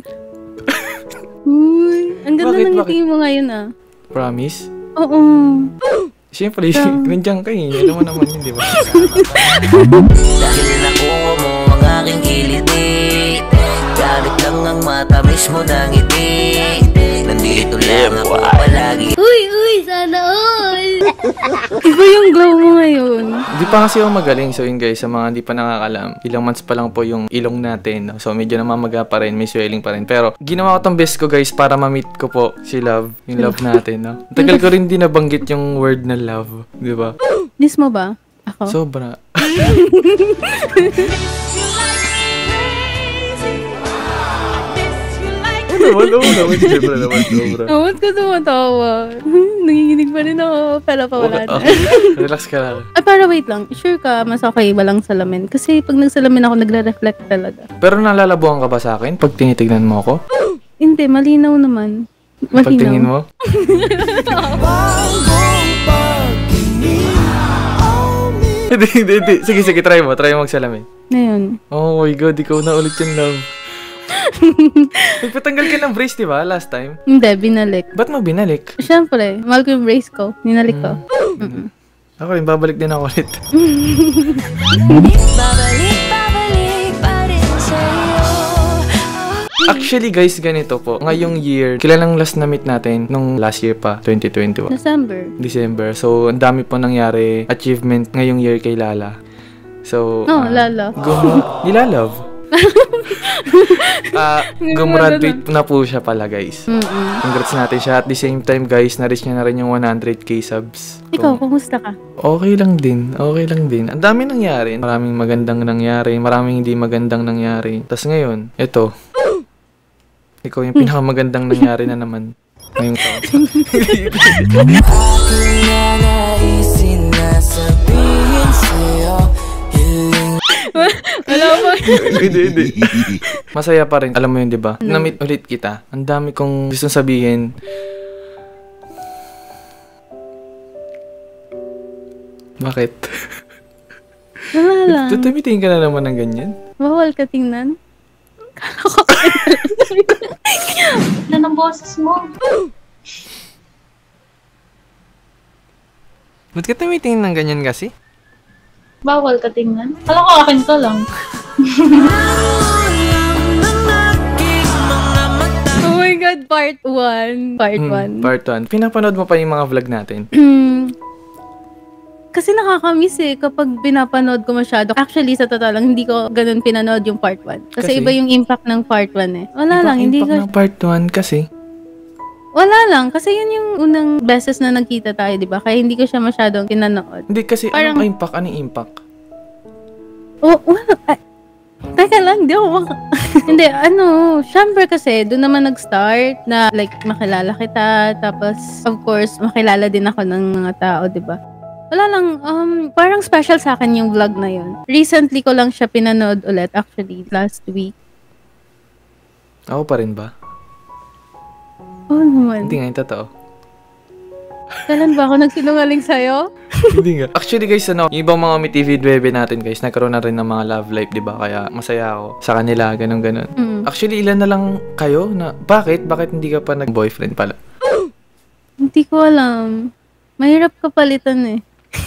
B: Uy, ang ganda
A: Bakit,
B: ng
A: bakit?
B: ngiti mo ngayon ah.
A: Promise?
B: Oo.
A: Siyempre, nandiyan ka eh. Alam mo naman yun, di ba?
G: Dahil nakuha mo ang aking kiliti, galit lang ang matamis mo ng ngiti. Dito lang ako palagi.
B: Uy, uy, sana all! Iba yung glow mo ngayon.
A: Hindi pa kasi ako magaling. So yun guys, sa mga hindi pa nakakalam, ilang months pa lang po yung ilong natin. No? So medyo namamaga pa rin, may swelling pa rin. Pero ginawa ko tong best ko guys para ma-meet ko po si Love. Yung love natin. No? Tagal ko rin din nabanggit yung word na love. Di ba?
B: Miss mo ba? Ako?
A: Sobra. Naman, oo naman, siyempre naman, sobra.
B: Naman ko tumatawa. Nanginginig pa rin ako, pero pa wala na.
A: Okay. Relax ka lang.
B: Ay, para wait lang. Sure ka, mas okay walang salamin. Kasi pag nagsalamin ako, nagre-reflect talaga.
A: Pero nalalabuhan ka ba sa akin pag tinitignan mo ako?
B: Hindi, malinaw naman. Malinaw.
A: Pagtingin mo? Hindi, hindi, hindi. Sige, sige, try mo. Try mo magsalamin.
B: Ngayon.
A: Oh my God, ikaw na ulit yung Love. Nagpatanggal ka ng brace, di ba? Last time?
B: Hindi, binalik.
A: Ba't mo binalik?
B: Siyempre, mahal ko yung brace ko. Ninalik ko.
A: Mm. Ako rin, babalik din ako ulit.
K: Babalik, babalik pa rin sa'yo.
A: Actually guys, ganito po. Ngayong year, kilalang last na meet natin nung last year pa, twenty twenty-one.
B: December.
A: December. So, ang dami po nangyari achievement ngayong year kay Lala. So,
B: No, Lala.
A: Guma- Nilalove. uh, gumraduate na po siya pala guys.
B: Mm-mm.
A: Congrats natin siya. At the same time guys, na-reach niya na rin yung one hundred k subs.
B: Ikaw, kumusta ka?
A: Okay lang din. Okay lang din. Ang dami nangyari. Maraming magandang nangyari. Maraming hindi magandang nangyari. Tapos ngayon, ito. Ikaw yung pinakamagandang nangyari na naman. Ngayong taon.
K: Aking nanaisin na sabihin sa'yo.
B: Wala mo.
A: Hindi, hindi. Masaya pa rin. Alam mo yun, di ba? Na-meet ulit kita. Ang dami kong gustong sabihin. Bakit?
B: Wala lang.
A: Tutumitingin ka na naman ng ganyan.
B: Bawal ka tingnan.
J: Ano ng boses mo?
A: Ba't ka tumitingin ng ganyan kasi?
J: Bawal ka tingnan. Alam ko, akin ka lang.
B: Oh my God, part one. Part
A: Hmm,
B: one.
A: part one. Pinapanood mo pa yung mga vlog natin?
B: Kasi nakakamiss eh kapag pinapanood ko masyado. Actually, sa totoo lang, hindi ko ganun pinanood yung part one. Kasi,
A: Kasi?
B: iba yung impact ng part one eh. Wala
A: Ibang
B: lang, hindi
A: impact
B: ko...
A: ng part one kasi.
B: Wala lang, kasi yun yung unang beses na nagkita tayo, di ba? Kaya hindi ko siya masyadong pinanood.
A: Hindi kasi,
B: Parang-
A: anong impact? Anong impact?
B: Oh, wala. Ay, teka lang, di ako maka... Hindi, ano, syempre kasi, doon naman nag-start na like, makilala kita. Tapos, of course, makilala din ako ng mga tao, di ba? Wala lang, um, parang special sa akin yung vlog na yun. Recently ko lang siya pinanood ulit, actually, last week.
A: Ako pa rin ba?
B: Oh, naman.
A: Hindi nga yung totoo.
B: Kailan ba ako nagsinungaling sa'yo?
A: Hindi nga. Actually guys, ano, yung ibang mga T V Bebe natin guys, nagkaroon na rin ng mga love life, di ba? Kaya masaya ako sa kanila, ganun ganon.
B: Mm.
A: Actually, ilan na lang kayo na, bakit? Bakit hindi ka pa nag-boyfriend pala?
B: Hindi ko alam. Mahirap ka palitan eh.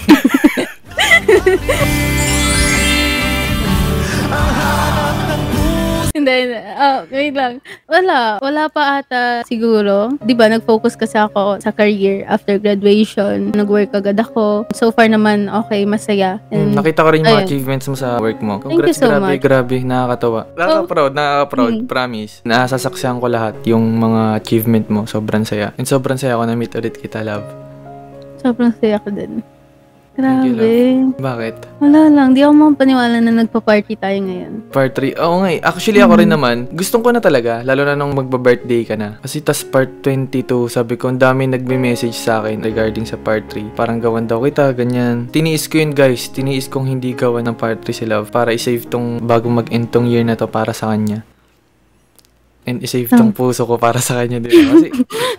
B: Hindi, oh, wait lang. Wala, wala pa ata siguro. 'Di ba, nag-focus kasi ako sa career after graduation. Nag-work agad ako. So far naman, okay, masaya. And,
A: Mm, nakita ko rin yung mga
B: ayun.
A: achievements mo sa work mo.
B: Thank you
A: Congrats,
B: so
A: grabe,
B: much.
A: grabe, nakakatawa. Nakaka-proud, nakaka-proud,
B: Mm.
A: promise. Nasasaksihan ko lahat yung mga achievement mo. Sobrang saya. And sobrang saya ako na-meet ulit kita, love.
B: Sobrang saya ko din.
A: Thank you,
B: Grabe.
A: Bakit?
B: Wala lang, di ako mapaniwala na nagpa-party tayo ngayon.
A: Part three. Oo nga eh. Actually, ako rin naman. Gustong ko na talaga. Lalo na nung magba-birthday ka na. Kasi tas part twenty-two, sabi ko, ang dami nagme-message sa akin regarding sa part three. Parang gawan daw kita, ganyan. Tiniis ko yun, guys. Tiniis kong hindi gawan ng part three si Love para i-save tong bago mag-end tong year na to para sa kanya. And i-save tong puso ko para sa kanya. Di ba? Kasi...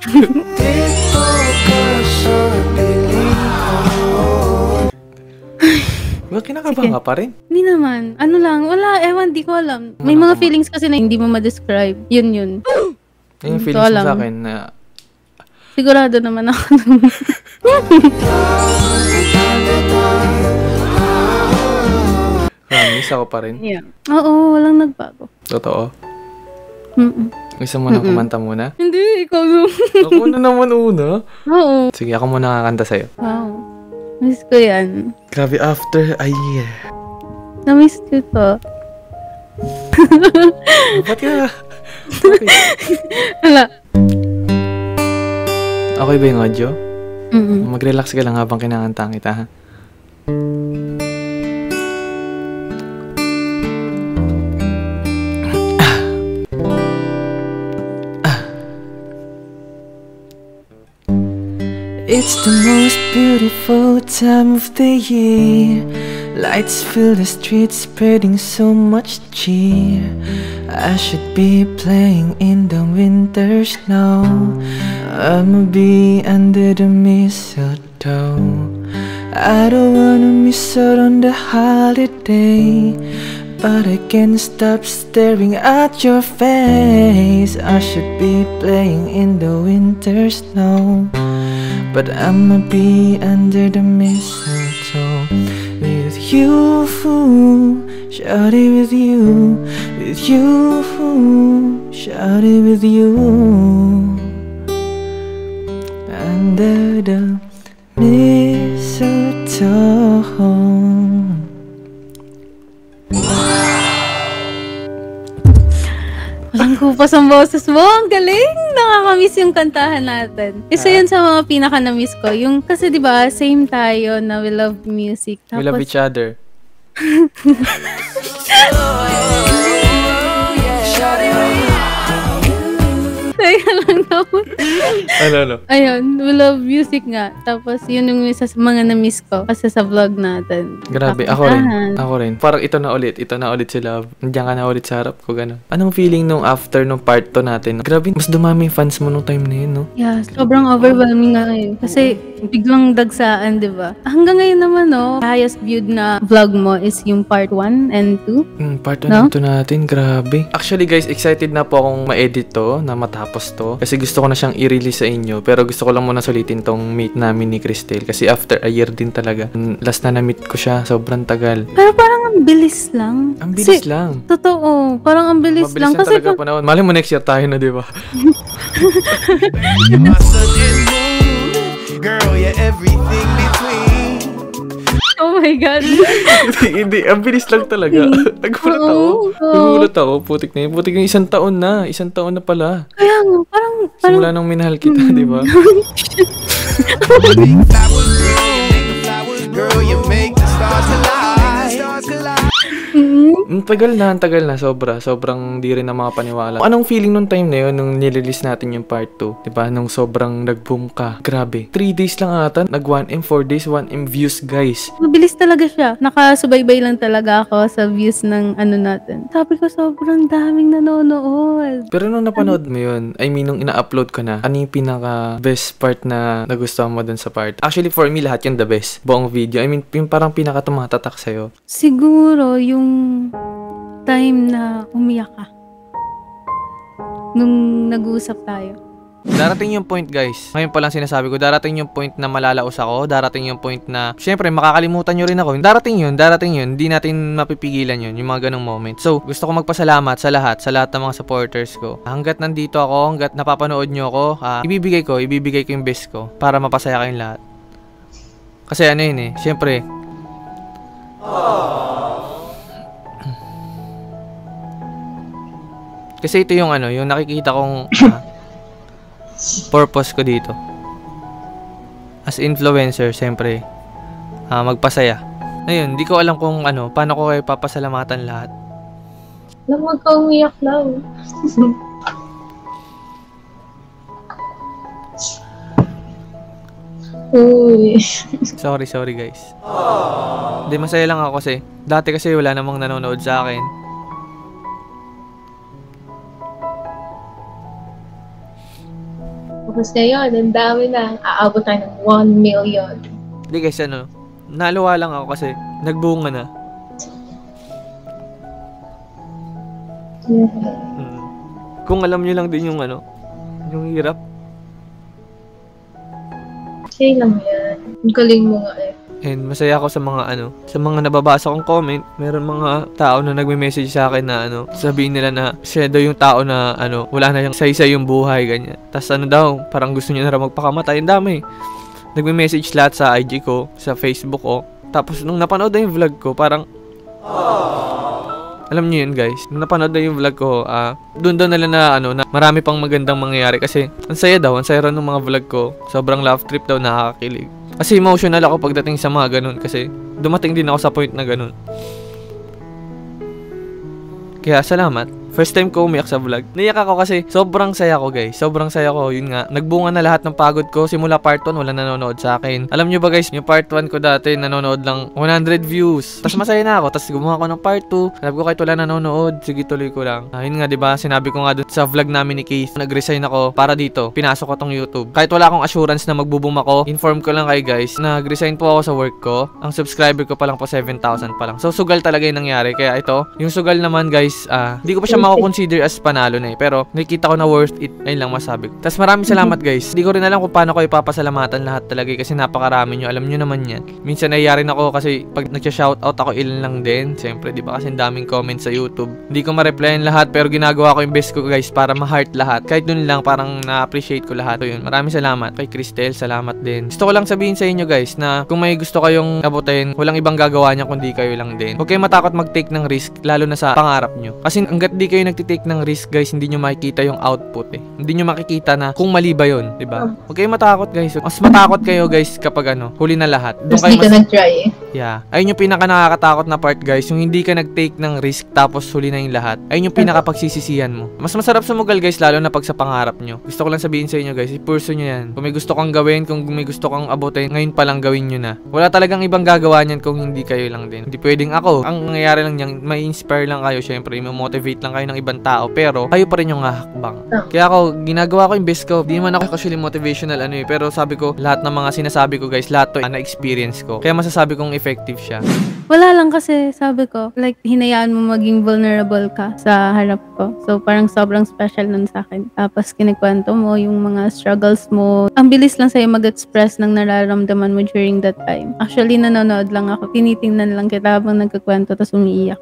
A: Well, kinakabahan ka pa rin.
B: Hindi naman. Ano lang, wala, ewan, di ko alam. May
A: Wala
B: mga
A: ka
B: feelings kasi na hindi mo ma-describe. Yun yun.
A: Yung
B: Hindi
A: feelings
B: ko
A: mo
B: alam.
A: sa akin na...
B: Sigurado naman ako.
A: Promise ako pa rin.
B: Yeah. Oo, walang nagbago.
A: Totoo.
B: Mm-mm.
A: Gusto mo nang
B: Mm-mm.
A: kumanta muna?
B: Hindi, ikaw yung...
A: Ako na naman una.
B: Oo.
A: Sige, ako muna kakanta sa'yo.
B: Wow. Miss ko yan.
A: Grabe, after a year.
B: Na-miss ko to.
A: Ba't ka?
B: Hala.
A: Okay ba yung audio?
B: Mm-mm.
A: Mag-relax ka lang habang kinakanta kita, ha? It's the most beautiful time of the year. Lights fill the streets, spreading so much cheer. I should be playing in the winter snow. I'ma be under the mistletoe. I don't wanna miss out on the holiday, but I can't stop staring at your face. I should be playing in the winter snow, but I'ma be under the mistletoe with you, shawty, with you, with you, shawty, with you, under the mistletoe.
B: Walang kupas ang boses mo. Ang galing! Nakakamiss yung kantahan natin. Isa yun sa mga pinaka-na-miss ko. Yung, kasi diba, same tayo na we love music.
A: We love each other.
B: Teka lang naman.
A: Ano, ano?
B: Ayun, we love music nga. Tapos, yun yung isa sa mga na-miss ko. Kasi sa vlog natin.
A: Grabe, ako rin. Ako rin. Parang ito na ulit. Ito na ulit si Love. Nandiyan ka na ulit sa harap ko, gano'n. Anong feeling nung after nung part two natin? Grabe, mas dumami yung fans mo nung time na yun, no?
B: Yeah, sobrang overwhelming nga ngayon. Kasi, biglang dagsaan, di ba? Hanggang ngayon naman, no, highest viewed na vlog mo is yung part one and two.
A: Mm, part one
B: No?
A: and two natin, grabe. Actually guys, excited na po akong ma-edit to, na matapos to. Kasi gusto ko na siyang i-release sa inyo. Pero gusto ko lang muna sulitin tong meet namin ni Cristel. Kasi after a year din talaga. Last na na-meet ko siya, sobrang tagal.
B: Pero parang ang bilis lang.
A: Ang bilis
B: Kasi,
A: lang.
B: Totoo, parang ang bilis
A: Mabilis
B: lang.
A: na
B: Kasi
A: talaga panahon. Mali mo next year tayo na, di ba?
F: Girl, you're everything between.
B: oh my God.
A: Hindi, hindi. Ang bilis lang talaga. Nagulat ako.
B: Oo, oo.
A: Nagulat ako. Putik na yun. Putik na yun. Isang taon na. Isang taon na pala.
B: Kaya nga, parang, parang,
A: Simula nung minahal kita, di ba?
F: Girl, you make the stars collide.
B: mm,
A: Ang tagal na, ang tagal na. Sobra. Sobrang di rin na mga paniwala. Anong feeling nung time na yun, nung nirelease natin yung part two? Diba? Nung sobrang nag-boom ka. Grabe. three days lang ata. Nag one M, four days, one M views, guys.
B: mabilis talaga siya. Nakasubaybay lang talaga ako sa views ng ano natin. Sabi ko, sobrang daming nanonood.
A: Pero nung napanood mo yun, I mean, nung ina-upload ko na, ano yung pinaka-best part na nagustuhan mo dun sa part? Actually, for me, lahat yung the best. Buong video. I mean, yung parang pinaka-tumatatak sa'yo.
B: Siguro, yung time na umiyak ka. Nung nag-uusap tayo.
A: Darating yung point, guys. Ngayon pa lang sinasabi ko, darating yung point na malalaos ako. Darating yung point na, syempre, makakalimutan nyo rin ako. Darating yun, darating yun. Hindi natin mapipigilan yun, yung mga ganong moment. So, gusto ko magpasalamat sa lahat, sa lahat ng mga supporters ko. Hanggat nandito ako, hanggat napapanood nyo ako, ah, ibibigay ko, ibibigay ko yung best ko para mapasaya kayong lahat. Kasi ano yun eh, syempre, kasi ito yung ano, yung nakikita kong ah, purpose ko dito. As influencer, siyempre, ah, magpasaya. Ayun, di ko alam kung ano, paano ko kayo papasalamatan lahat.
J: Lang, huwag ka umiyak lang. Uy.
A: Sorry, sorry guys. Hindi, masaya lang ako kasi. Dati kasi wala namang nanonood sa akin.
J: Tapos ngayon, ang dami na. Aabot tayo ng one million.
A: Hindi guys, ano, naluwa lang ako kasi nagbunga na.
J: Yeah.
A: Hmm. Kung alam nyo lang din yung ano, yung hirap.
J: Okay lang yan. Ang galing mo nga eh.
A: And masaya ako sa mga ano, sa mga nababasa kong comment. Meron mga tao na nagme-message sa akin na ano, sabihin nila na siya daw yung tao na ano, wala na yung say-say yung buhay, ganyan. Tapos ano daw, parang gusto niya na rin magpakamatay. Ang dami. Nagme-message lahat sa I G ko, sa Facebook ko. Tapos nung napanood na yung vlog ko, parang alam niyo yun guys, nung napanood na yung vlog ko, ah, doon daw nila na ano, na marami pang magandang mangyayari kasi ang saya daw, ang saya rin ng mga vlog ko. Sobrang love trip daw, nakakakilig. Kasi emotional ako pagdating sa mga ganun kasi dumating din ako sa point na ganun. Kaya salamat. First time ko umiyak sa vlog. Naiyak ako kasi sobrang saya ko guys. Sobrang saya ko. Yun nga. Nagbunga na lahat ng pagod ko. Simula part one, wala nanonood sa akin. Alam nyo ba guys, yung part one ko dati, nanonood lang one hundred views. Tapos masaya na ako. Tapos gumawa ko ng part two. Sabi ko kahit wala nanonood, sige tuloy ko lang. Ah, yun nga diba, sinabi ko nga dun sa vlog namin ni Keith, nag-resign ako para dito. Pinasok ko tong YouTube. Kahit wala akong assurance na magbuboom ako, inform ko lang kayo guys, nag-resign po ako sa work ko. Ang subscriber ko pa lang po seven thousand pa lang. So sugal talaga yung nangyari. Kaya ito, yung sugal naman guys, ah, hindi ko pa siya mako-consider as panalo na eh. Pero nakikita ko na worth it. Ayun lang masabi ko. Tapos maraming salamat guys. Hindi ko rin alam kung paano ko ipapasalamatan lahat talaga kasi napakarami nyo. Alam nyo naman yan. Minsan naiyarin ako kasi pag nagsha-shoutout ako ilan lang din. Siyempre, di ba kasi daming comments sa YouTube. Hindi ko ma-replyan lahat pero ginagawa ko yung best ko guys para ma-heart lahat. Kahit dun lang parang na-appreciate ko lahat. So yun. Maraming salamat. Kay Cristel, salamat din. Gusto ko lang sabihin sa inyo guys na kung may gusto kayong abutin, walang ibang gagawa niya kundi kayo lang din. Huwag kayong matakot mag-take ng risk lalo na sa pangarap nyo. Kasi hanggat di kayo nagtitake ng risk guys, hindi nyo makikita yung output eh. Hindi nyo makikita na kung mali ba yun, di ba? Huwag kayong matakot guys. Mas matakot kayo guys kapag ano, huli na lahat. Doon kayo mas...
J: nag-try eh.
A: Yeah. Ayun yung pinaka nakakatakot na part guys, yung hindi ka nag-take ng risk tapos huli na yung lahat. Ayun yung pinaka pagsisisihan mo. Mas masarap sumugal guys, lalo na pag sa pangarap nyo. Gusto ko lang sabihin sa inyo guys, i-pursue nyo yan. Kung may gusto kang gawin, kung may gusto kang abutin, ngayon pa lang gawin nyo na. Wala talagang ibang gagawa niyan kung hindi kayo lang din. Hindi pwedeng ako. Ang nangyayari lang niyan, may inspire lang kayo, syempre, may motivate lang kayo ng ibang tao, pero kayo pa rin yung hahakbang. Kaya ako, ginagawa ko yung best ko. Di naman ako actually motivational ano eh, pero sabi ko, lahat ng mga sinasabi ko guys, lahat to na experience ko. Kaya masasabi kong effective siya.
B: Wala lang kasi sabi ko, like hinayaan mo maging vulnerable ka sa harap ko. So parang sobrang special nun sa akin. Tapos kinikwento mo yung mga struggles mo. Ang bilis lang sa'yo mag-express ng nararamdaman mo during that time. Actually, nanonood lang ako. Tinitingnan lang kita habang nagkakwento tapos umiiyak.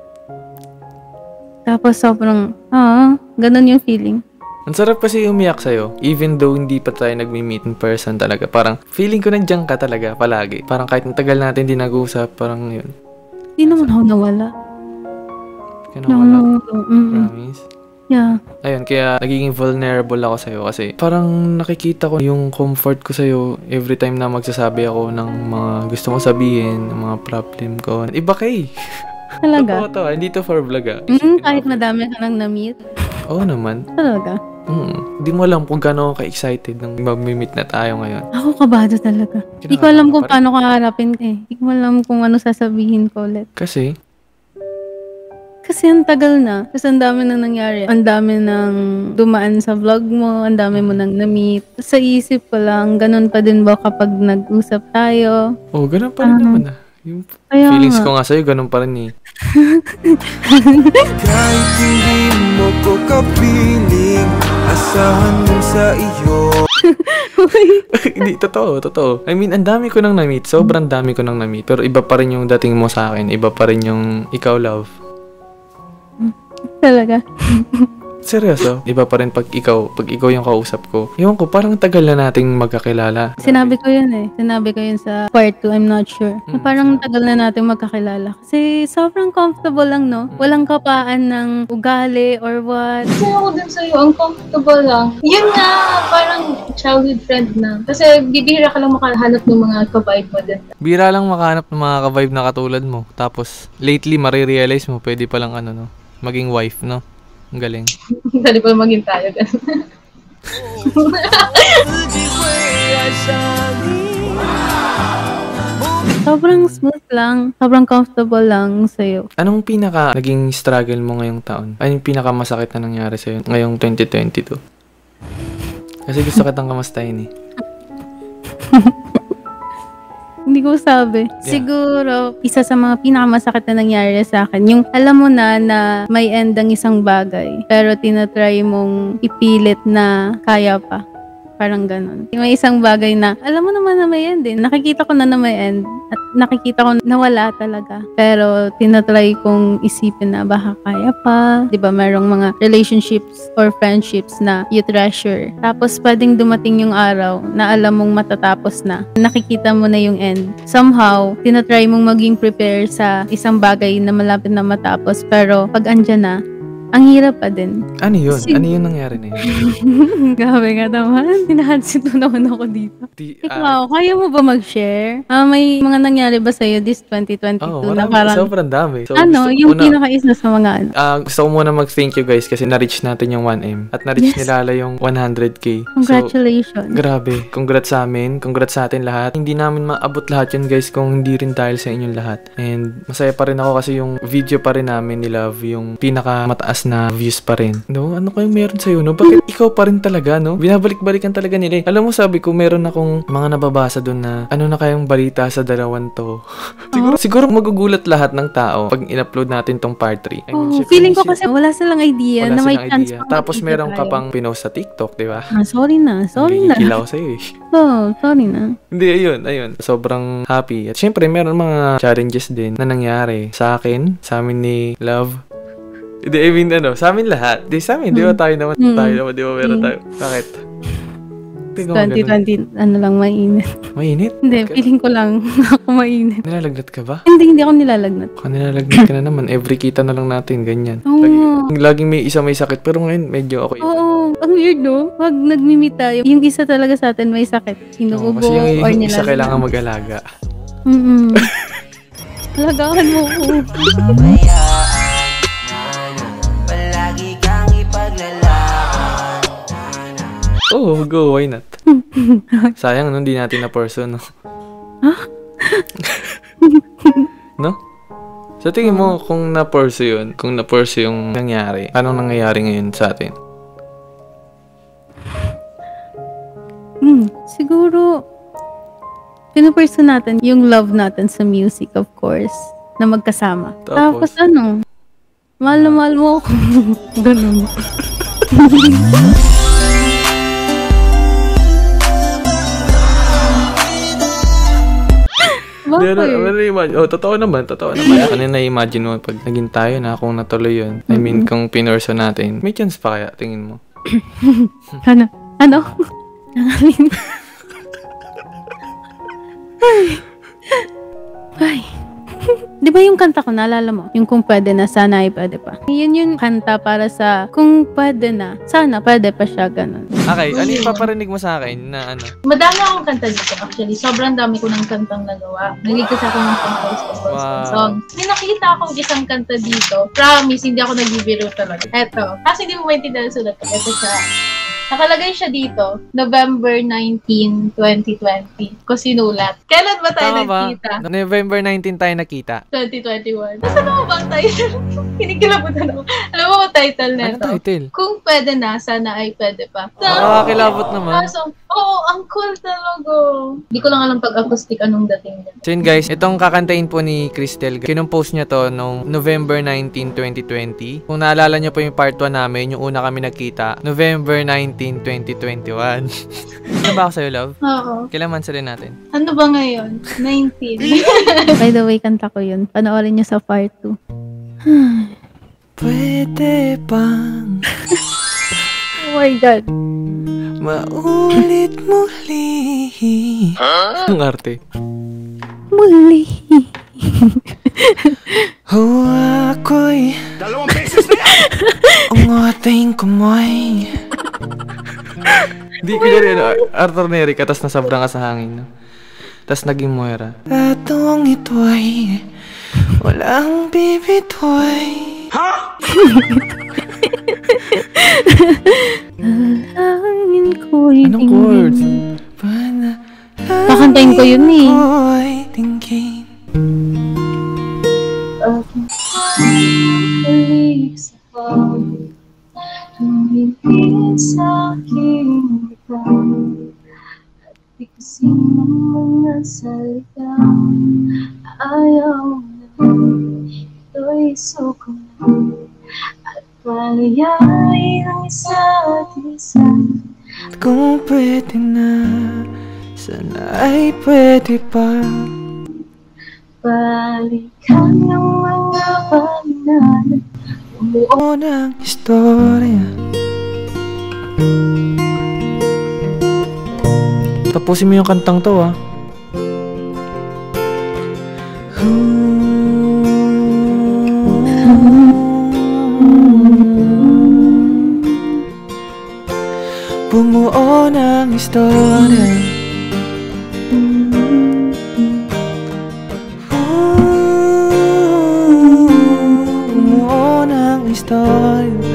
B: Tapos sobrang, ah, ganun yung feeling.
A: Ang sarap kasi umiyak sa'yo, even though hindi pa tayo nagmi-meet in person talaga. Parang feeling ko nandiyan ka talaga palagi. Parang kahit matagal natin di nag-uusap, parang yun.
B: Hindi naman ako nawala.
A: Kaya nawala?
B: No, no, no.
A: Promise?
B: Yeah.
A: Ayun, kaya nagiging vulnerable ako sa'yo kasi parang nakikita ko yung comfort ko sa'yo every time na magsasabi ako ng mga gusto kong sabihin, ng mga problem ko. Iba kay.
B: Talaga?
A: Totoo to, hindi to for vlog ah.
B: Mm, kahit madami ka nang na-meet?
A: Oo naman.
B: Talaga?
A: Hmm. Hindi mo alam kung gano'n ka-excited nang mag-meet na tayo ngayon.
B: Ako kabado talaga. Hindi ko alam kung paano ko harapin eh. Hindi ko alam kung ano sasabihin ko ulit.
A: Kasi?
B: Kasi ang tagal na. Kasi ang dami nang nangyari. Ang dami nang dumaan sa vlog mo. Ang dami mo nang na-meet. Sa isip ko lang, ganun pa din ba kapag nag-usap tayo?
A: Oo, oh, ganun pa rin uh, naman ah. Yung
B: Kaya
A: feelings
B: nga.
A: ko nga sa'yo, ganun pa rin eh.
F: Kahit hindi mo ko kapiling, asahan mo sa iyo.
A: Hindi, totoo, totoo. I mean, ang dami ko nang na-meet. Sobrang dami ko nang na-meet. Pero iba pa rin yung dating mo sa akin. Iba pa rin yung ikaw, love.
B: Talaga?
A: Seryoso? Iba pa rin pag ikaw, pag ikaw yung kausap ko. Ewan ko, parang tagal na nating magkakilala.
B: Sinabi ko yun eh. Sinabi ko yun sa part two, I'm not sure. Hmm. Parang tagal na nating magkakilala. Kasi sobrang comfortable lang, no? Walang kapaan ng ugali or what.
J: Kasi ako din sa'yo, ang comfortable lang. Yun nga, parang childhood friend na. Kasi bibihira ka lang makahanap ng mga ka-vibe mo din.
A: Bira lang makahanap ng mga ka-vibe na katulad mo. Tapos, lately, marirealize mo, pwede palang ano, no? Maging wife, no? Ang galing.
J: Dali pa maging tayo.
B: Sobrang smooth lang. Sobrang comfortable lang sa'yo.
A: Anong pinaka naging struggle mo ngayong taon? Ano yung pinaka masakit na nangyari sa'yo ngayong twenty twenty-two? Kasi gusto kitang kamustahin eh.
B: Hindi ko sabi. Yeah. Siguro, isa sa mga pinakamasakit na nangyari sa akin, yung alam mo na na may end ang isang bagay, pero tinatry mong ipilit na kaya pa. Parang ganun. May isang bagay na, alam mo naman na may end din. Nakikita ko na na may end. At nakikita ko na wala talaga. Pero, tinatry kong isipin na baka kaya pa. Diba, merong mga relationships or friendships na you treasure. Tapos, pwedeng dumating yung araw na alam mong matatapos na. Nakikita mo na yung end. Somehow, tinatry mong maging prepare sa isang bagay na malapit na matapos. Pero, pag andyan na, ang hirap pa din.
A: Ano yun?
B: Kasi-
A: Ano yun nangyari na yun?
B: Grabe nga naman. Hinahansin mo naman ako dito.
A: Di,
B: Ikaw, kaya mo ba mag-share? Ah, may mga nangyari ba sa'yo this twenty twenty-two
A: oh,
B: na
A: marami.
B: parang,
A: Sobrang dami. So,
B: ano,
A: gusto-
B: yung
A: una-
B: pinaka-isa sa mga ano?
A: Ah, gusto ko muna mag-thank you guys kasi na-reach natin yung one M. At na-reach
B: Yes.
A: nila yung one hundred K.
B: Congratulations.
A: So, grabe. Congrats sa amin. Congrats sa atin lahat. Hindi namin maabot lahat yun guys kung hindi rin dahil sa inyong lahat. And masaya pa rin ako kasi yung video pa rin namin ni Love, yung pinaka-mataas na views pa rin. No? Ano kayong meron sa'yo, no? Bakit ikaw pa rin talaga, no? Binabalik-balikan talaga nila. eh. Alam mo, sabi ko, meron akong mga nababasa doon na ano na kayang balita sa dalawan to. siguro, siguro magugulat lahat ng tao pag in-upload natin tong part three. I mean,
B: Oh,
A: syempre,
B: feeling ko
A: si-
B: kasi wala silang idea
A: wala
B: na may
A: silang
B: chance
A: idea.
B: pa
A: Tapos
B: makita
A: meron ka
B: tayo.
A: pang pinost sa TikTok, di ba?
B: Ah, sorry na. Sorry na.
A: Nagigigil ako sa'yo eh.
B: Oh, sorry na.
A: Hindi, ayun, ayun. Sobrang happy. At syempre, meron mga challenges din na nangyari sa akin, sa amin ni Love. Hindi, I mean, ano, sa amin lahat. Di, sa amin, di ba tayo naman,
B: Hmm.
A: tayo naman, di ba meron
B: Hmm.
A: tayo. Bakit? Tingnan mo
B: twenty
A: ganun.
B: twenty, ano lang, mainit.
A: Mainit?
B: Hindi, feeling ko lang ako mainit.
A: Nilalagnat ka ba?
B: Hindi, hindi ako nilalagnat.
A: Baka nilalagnat ka na naman. Every kita na lang natin, ganyan.
B: Oo.
A: Lagi, laging may isa may sakit, pero ngayon, medyo okay.
B: Oo, ang weird no? Pag nagmi-meet tayo, yung isa talaga sa atin may sakit.
A: Oo,
B: Sinuubo
A: kasi yung,
B: or
A: yung isa
B: nilalagnat.
A: kailangan mag-alaga.
B: Mm-mm. Alagaan mo ko.
G: Palagi kang ipaglalaban.
A: Oh, go, why not? Sayang, no, hindi natin na-pursue, no? No? Sa tingin mo, kung na-pursue yun, kung na-pursue yung nangyari, anong nangyayari ngayon sa atin?
B: Hmm, siguro, pinupursue natin yung love natin sa music, of course, na magkasama.
A: Tapos?
B: Tapos, ano, mahal na mahal mo ako. Ganun.
A: Pero,
B: Bakit?
A: pero imagine, oh, totoo naman, totoo naman. Ano na-imagine mo pag naging tayo na kung natuloy yun? I mean, kung pinurso natin, may chance pa kaya, tingin mo?
B: Ano? Ano? Alin? Ay. Ay. Di ba yung kanta ko, naalala mo? Yung kung pwede na, sana ay pwede pa. Yun yung kanta para sa kung pwede na, sana pwede pa siya, ganun.
A: Okay, ano yung paparinig mo sa akin na ano?
J: Madami akong kanta dito actually. Sobrang dami ko ng kantang nagawa. Nalig kasi ako ng compose compose
A: Wow.
J: song. May nakita akong isang kanta dito. Promise, hindi ako nagbibiro talaga. Eto. Kasi hindi mo maintindihan sulat ko. Eto siya. Nakalagay siya dito, November nineteenth, twenty twenty. Ko sinulat. Kailan ba tayo
A: Tama ba?
J: nagkita?
A: November nineteenth tayo nakita.
J: twenty twenty-one. Nasaan ako ba ang title? Kinikilabutan ako. Alam mo ang title
A: Ano
J: neto?
A: title?
J: Kung pwede na, sana ay pwede pa.
A: Nakakakilabot naman.
J: Kaso, oo, ang cool talaga. Hindi ko lang alam pag acoustic anong dating niya.
A: So yun guys, itong kakantahin po ni Cristel, kinumpose niya to nung November nineteenth, twenty twenty. Kung naalala niyo po yung part one namin, yung una kami nagkita, November nineteenth, twenty twenty-one. Ano ba ako sa'yo, love?
J: Oo.
A: Kailan man sila natin?
J: Ano ba ngayon? nineteen.
B: By the way, kanta ko yun. Panoorin niyo sa part two.
F: Pwede bang
B: Oh my God.
F: maulit muli?
A: Ang arte.
B: Muli.
F: O ako'y dalawang beses na yan! Ang ating kumay.
A: Hindi ko rin, ano, Arthur Neri, katas na sobrang ka sa hangin, no? Tas naging Moira.
F: Atong ito'y walang bibitoy. Ha?
B: Alangin ko'y
A: Anong chords?
B: Kakantayin ko yun eh.
F: Ko'y tingin.
J: Balik sa pag tumingin sa aking mata at bigsin ng mga salita. Ayaw na ito'y suko na at palayain ang isa't isa
F: Kung pwede na, sana ay pwede pa.
J: Balikan ng mga pangalan.
F: Bumuo ng istorya.
A: Tapusin mo yung kantang to, ah.
F: Bumuo ng istorya. Bumuo ng istorya.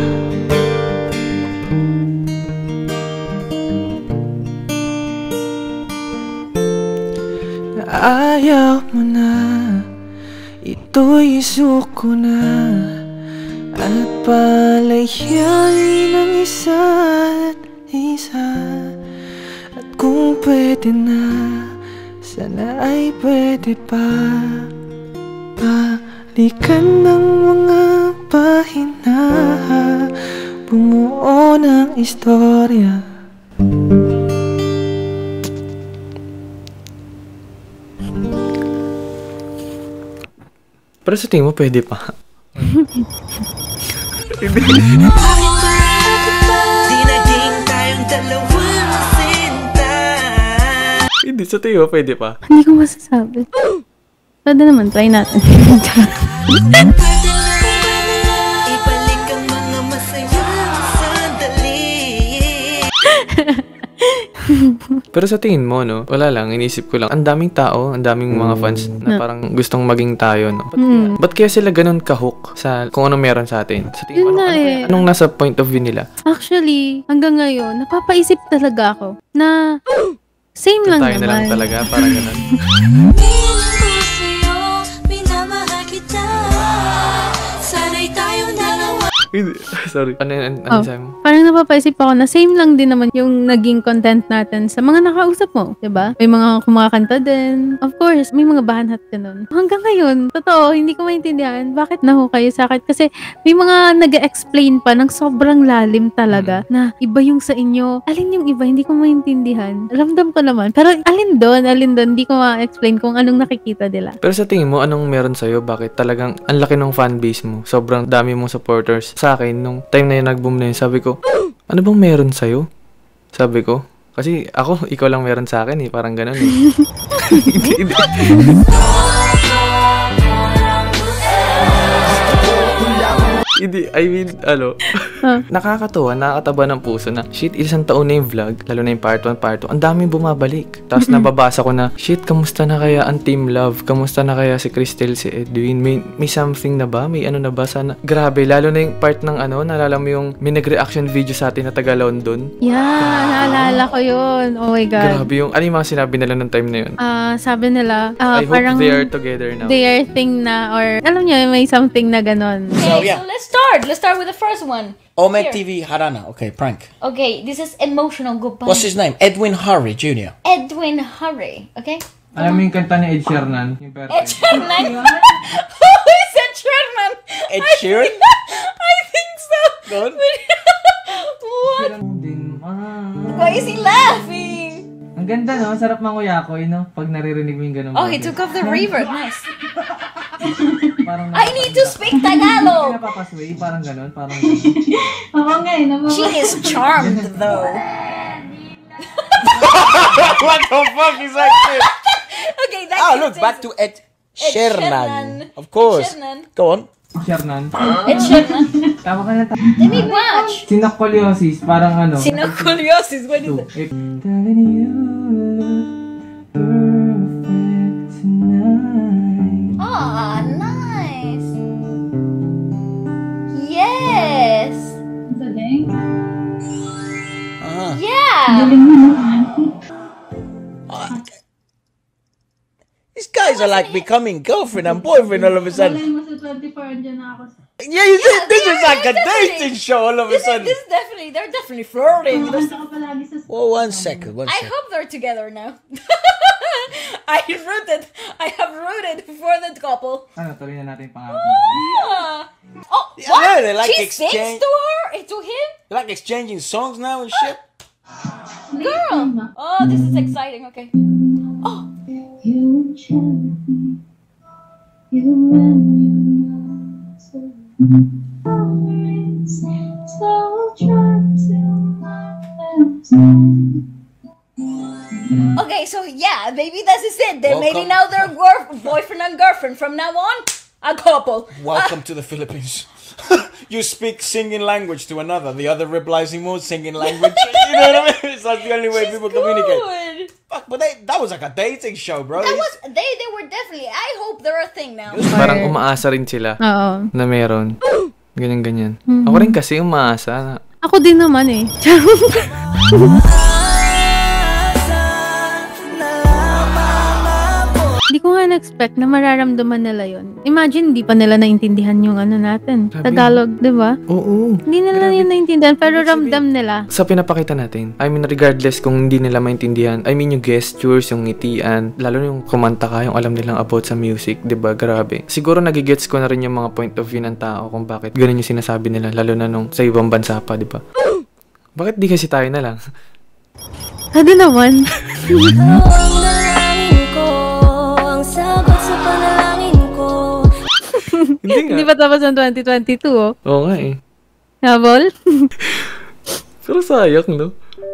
F: Ayaw mo na, ito'y isuko na, at palayain ng isa't isa. At kung pwede na, sana ay pwede pa. Balikan ng mga pahina, bumuo ng istorya.
A: Pero sa tingin mo, pwede pa.
K: Di naging tayong dalawang sinta.
A: Hindi, sa tingin mo, pwede pa.
B: Hindi ko masasabi. Pwede naman, try natin.
K: Ibalik ang mga masayang sandali.
A: Pero sa tingin mo, no? Wala lang, inisip ko lang. Ang daming tao, ang daming mga fans na parang gustong maging tayo, no? Ba't,
B: Mm.
A: ba't kaya sila ganun kahook sa kung ano meron sa atin? Sa tingin mo,
B: Yun
A: ano,
B: nga
A: ano kaya-
B: eh.
A: anong nasa point of view nila?
B: Actually, hanggang ngayon, napapaisip talaga ako na same lang
A: Tayo na lang
B: naman.
A: talaga, parang ganun.
K: Bilang ko sa'yo, minamahal kita. Sana'y tayong dalawa.
A: Hindi, sorry. Ano yun? Ano
B: Oh,
A: sabi mo?
B: parang napapaisip ako na same lang din naman yung naging content natin sa mga nakausap mo, 'di ba? May mga kumakanta din. Of course, may mga bahanat ganun. Hanggang ngayon, totoo, hindi ko maintindihan bakit naho kayo sa akin kasi may mga nag-explain pa ng sobrang lalim talaga na iba yung sa inyo. Alin yung iba, hindi ko maintindihan. Ramdam ko naman. Pero alin doon, alin doon, hindi ko ma-explain kung anong nakikita nila.
A: Pero sa tingin mo, anong meron sa'yo? Bakit talagang ang laki ng fanbase mo? Sobrang dami mong supporters. Sa akin, nung time na yun, nag-boom na yun, sabi ko, ano bang meron sa'yo? Sabi ko. Kasi ako, ikaw lang meron sa akin eh. Parang ganun eh. Hindi, hindi. Hindi, I mean, ano,
B: Huh?
A: nakakatuwa, nakakataba ng puso na, shit, isang taon na yung vlog, lalo na yung part one, part two, ang daming bumabalik. Tapos nababasa ko na, shit, kamusta na kaya ang Team Love? Kamusta na kaya si Cristel, si Edwin? May, may something na ba? May ano na ba? Sana, grabe, lalo na yung part ng ano, naalala mo yung may nag-reaction video sa atin na taga London?
B: Yeah, naalala ko yun. Oh my God.
A: Grabe yung, ano yung mga sinabi nila ng time na yun?
B: Ah, sabi nila, ah,
A: I hope
B: parang
A: they are together now.
B: they are thing na, or alam niyo, may something na ganon.
L: Okay, so let's start. Let's start with the first one.
M: Omed
L: Here.
M: T V Harana. Okay, prank.
L: Okay, this is emotional goodbye.
M: What's his name? Edwin Hurry Junior
L: Edwin Hurry. Okay.
A: Alam mo yung kanta ni Ed Sheeran? Yung
L: Ed Sheeran. Who is Ed Sheeran?
M: Ed
L: I
M: Sheeran?
L: think- I think so.
M: Good.
L: What? Why is he laughing?
A: Ang ganda, no? Sarap manguyakoy, no? Pag naririnig mo yung ganun.
L: Oh, he took off the reverb. Nice.
A: Parang
L: I need to speak Tagalog.
A: napapasway, parang ganun, parang
J: Oo nga eh. naman-
L: She is charmed though.
M: What the fuck is that shit?
L: Okay, that
M: Ah,
L: kid
M: look,
L: says-
M: back to Ed
L: Sheeran.
M: Sheeran. Of course.
L: Sheeran.
M: Go on.
A: Shernan.
L: Ed Sheeran.
A: Tama ka na.
L: Let me watch.
A: Sinacoliosis, parang ano.
L: Sinocoliosis. What is it?
A: If telling you perfect tonight.
L: Ah, nice. Yes.
J: Galing.
M: Ah.
L: Yeah.
J: Galing mo naman.
M: These guys are like becoming girlfriend and boyfriend all of a sudden.
J: Galing mo sa twenty-four, andyan na ako.
M: Yeah, you think this is like a
L: definitely.
M: dating show all of a
L: This is,
M: sudden.
L: this is definitely, they're definitely flirting.
J: Kumanta ka palagi sa...
M: Oh, one second, one
L: I
M: second.
L: hope they're together now. I rooted, I have rooted for the couple.
A: Ano, tuloy na natin yung pangarap
L: Yeah. Oh,
M: Yeah,
L: what?
M: they like
L: She
M: exchange-
L: sings to her, eh, to him?
M: They're like exchanging songs now and shit.
L: Girl! Oh, this is exciting. Okay. Oh!
K: You change me. You and you always so try to understand.
L: Okay, so yeah, maybe this is it. They maybe
M: Welcome.
L: now they're gor- boyfriend and girlfriend. From now on, a couple.
M: Welcome to the Philippines. You speak singing language to another. The other replies in more singing language. You know what I mean? It's like the only way people communicate.
L: Good.
M: Fuck, but they, that was like a dating show, bro.
L: That was they. They were definitely. I hope they're a thing now.
A: Parang umaasa rin sila
B: Oo.
A: na meron. Ganyan-ganyan.
B: Mhm.
A: Ako rin kasi umaasa na.
B: Ako din naman eh. Hindi ko nga na-expect na mararamdaman nila yon. Imagine, hindi pa nila naintindihan yung ano natin.
A: Grabe.
B: Tagalog, di ba?
A: Oo.
B: Hindi nila yun naintindihan, pero ramdam nila.
A: Sa pinapakita natin, I mean, regardless kung hindi nila maintindihan, I mean, yung gestures, yung ngitian, lalo na yung kumanta ka, yung alam nilang about sa music, di ba? Grabe. Siguro nagigets ko na rin yung mga point of view ng tao kung bakit ganun yung sinasabi nila, lalo na nung sa ibang bansa pa, di ba? Bakit di kasi tayo na lang?
B: Ano naman?
K: Sagot sa panalangin ko.
A: Hindi nga.
B: Hindi pa tapos ng twenty twenty-two, oh.
A: Oo nga eh.
B: Habol?
A: Pero sayang, no?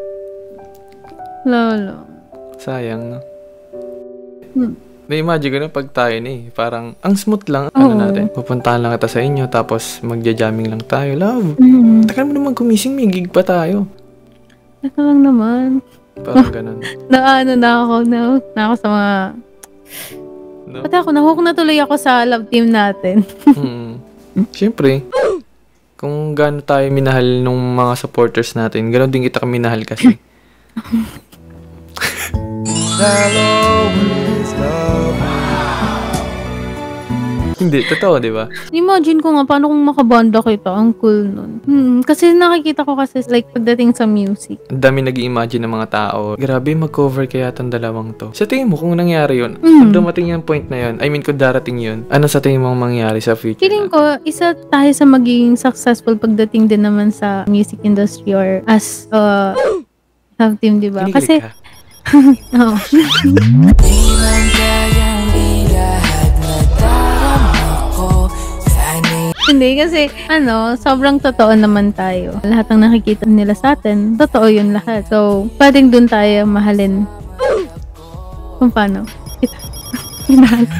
B: Lolo.
A: Sayang, no?
B: Hmm.
A: Na-imagine ko na pag tayo na eh. Parang, ang smooth lang. Ano
B: Oo.
A: natin? Pupuntahan lang kita sa inyo, tapos magja-jamming lang tayo. Love,
B: Mm.
A: tagal mo naman gumising, may gig pa tayo.
B: Ito lang naman.
A: Parang ganun.
B: Na ano na ako, na, na ako sa mga...
A: No?
B: Pati ako, nahook na tuloy ako sa love team natin.
A: Hmm. Siyempre, kung gaano tayo minahal nung mga supporters natin, gano'n din kita minahal kasi. Hindi, totoo, di ba?
B: Imagine ko nga, paano kung makabanda kita, ang cool nun. Hmm, kasi nakikita ko kasi, like, pagdating sa music.
A: Ang dami nag-i-imagine ng mga tao. Grabe, mag-cover kaya itong dalawang to. Sa tingin mo, kung nangyari yun,
B: Mm.
A: kung dumating yung point na yun, I mean, kung darating yun, ano sa tingin mo mangyari sa future?
B: Feeling ko, isa tayo sa magiging successful pagdating din naman sa music industry or as uh, love team, di ba?
A: Kinikilig
B: Kasi,
A: ka?
B: oo. Hindi, kasi, ano, sobrang totoo naman tayo. Lahat ng nakikita nila sa atin, totoo yun lahat. So, pwedeng dun tayo mahalin. Kung paano. Kita. Minahal.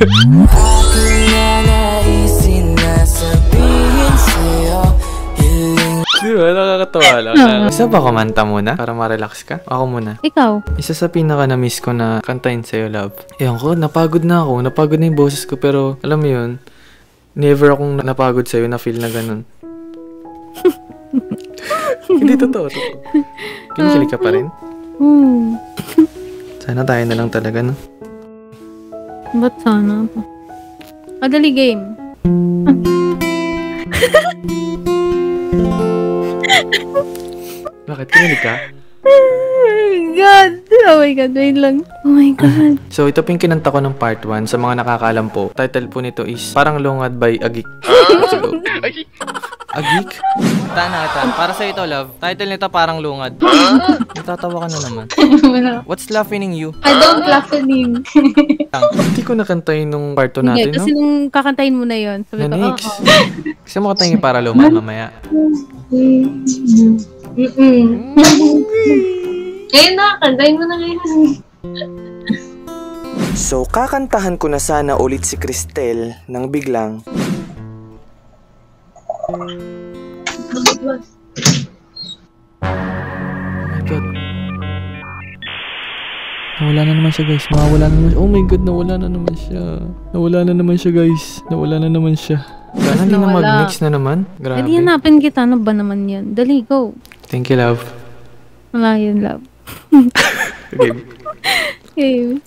A: Di ba? Nakakatawa lang.
B: Oo.
A: Isa ba kumanta muna? Para ma-relax ka? Ako muna.
B: Ikaw.
A: Isa sa pinaka na-miss ko na kantahin sa'yo, love. Ewan ko, napagod na ako. Napagod na yung boses ko. Pero, alam mo yun, never akong napagod sa'yo na feel na ganun. Hindi, totoo, totoo. Kinikilig ka pa rin?
B: Hmm.
A: Sana tayo na lang talaga, no?
B: Ba't sana pa? Madali game.
A: Bakit? Kinilig ka?
B: Oh my God. Oh my God. Wait lang. Oh my God.
A: So, ito po yung kinanta ko ng part one. Sa mga nakakaalam po, title po nito is Parang Lungad by Agik. Agik? Tana kita. Para sa ito, love. Title nito Parang Lungad. Natatawa ka na naman. What's laughing you?
B: I don't laugh at him.
A: Hindi ko nakantayin nung part two
B: Hindi,
A: natin,
B: kasi
A: no?
B: nung kakantahin mo na yun, sabi ko,
A: Na next.
B: oo.
A: Kasi mo katanyin para lumang mamaya.
J: Mm-mm. Ngayon na, kantahin mo na ngayon.
N: So, kakantahan ko na sana ulit si Cristel nang biglang
A: Oh my God. Nawala na naman siya, guys. Nawala na naman siya. Oh my God, nawala na naman siya. Nawala na naman siya, guys. Nawala na naman siya. Sana hindi na
B: Nawala.
A: mag-mix na naman. Grabe.
B: Pwede hanapin kita. Ano ba naman yan? Dali, go.
A: Thank you, love.
B: Wala yun, love.
A: Okay.
B: Okay.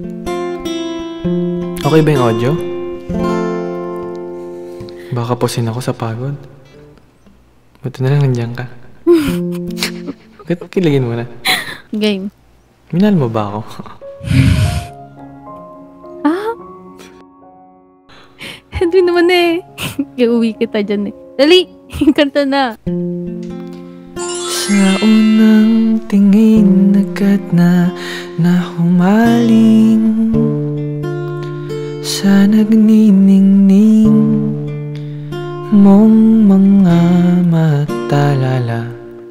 A: Okay ba yung audio? Baka pusin ako sa pagod. Buti na lang nandiyan ka. Bakit kiligin mo na?
B: Game.
A: Minahal mo ba ako?
B: Ah? Hindi naman eh. Iuwi kita dyan eh. Dali! Kanta na.
N: Sa unang tingin agad na nahumaling sa nagniningning mong mga matalala.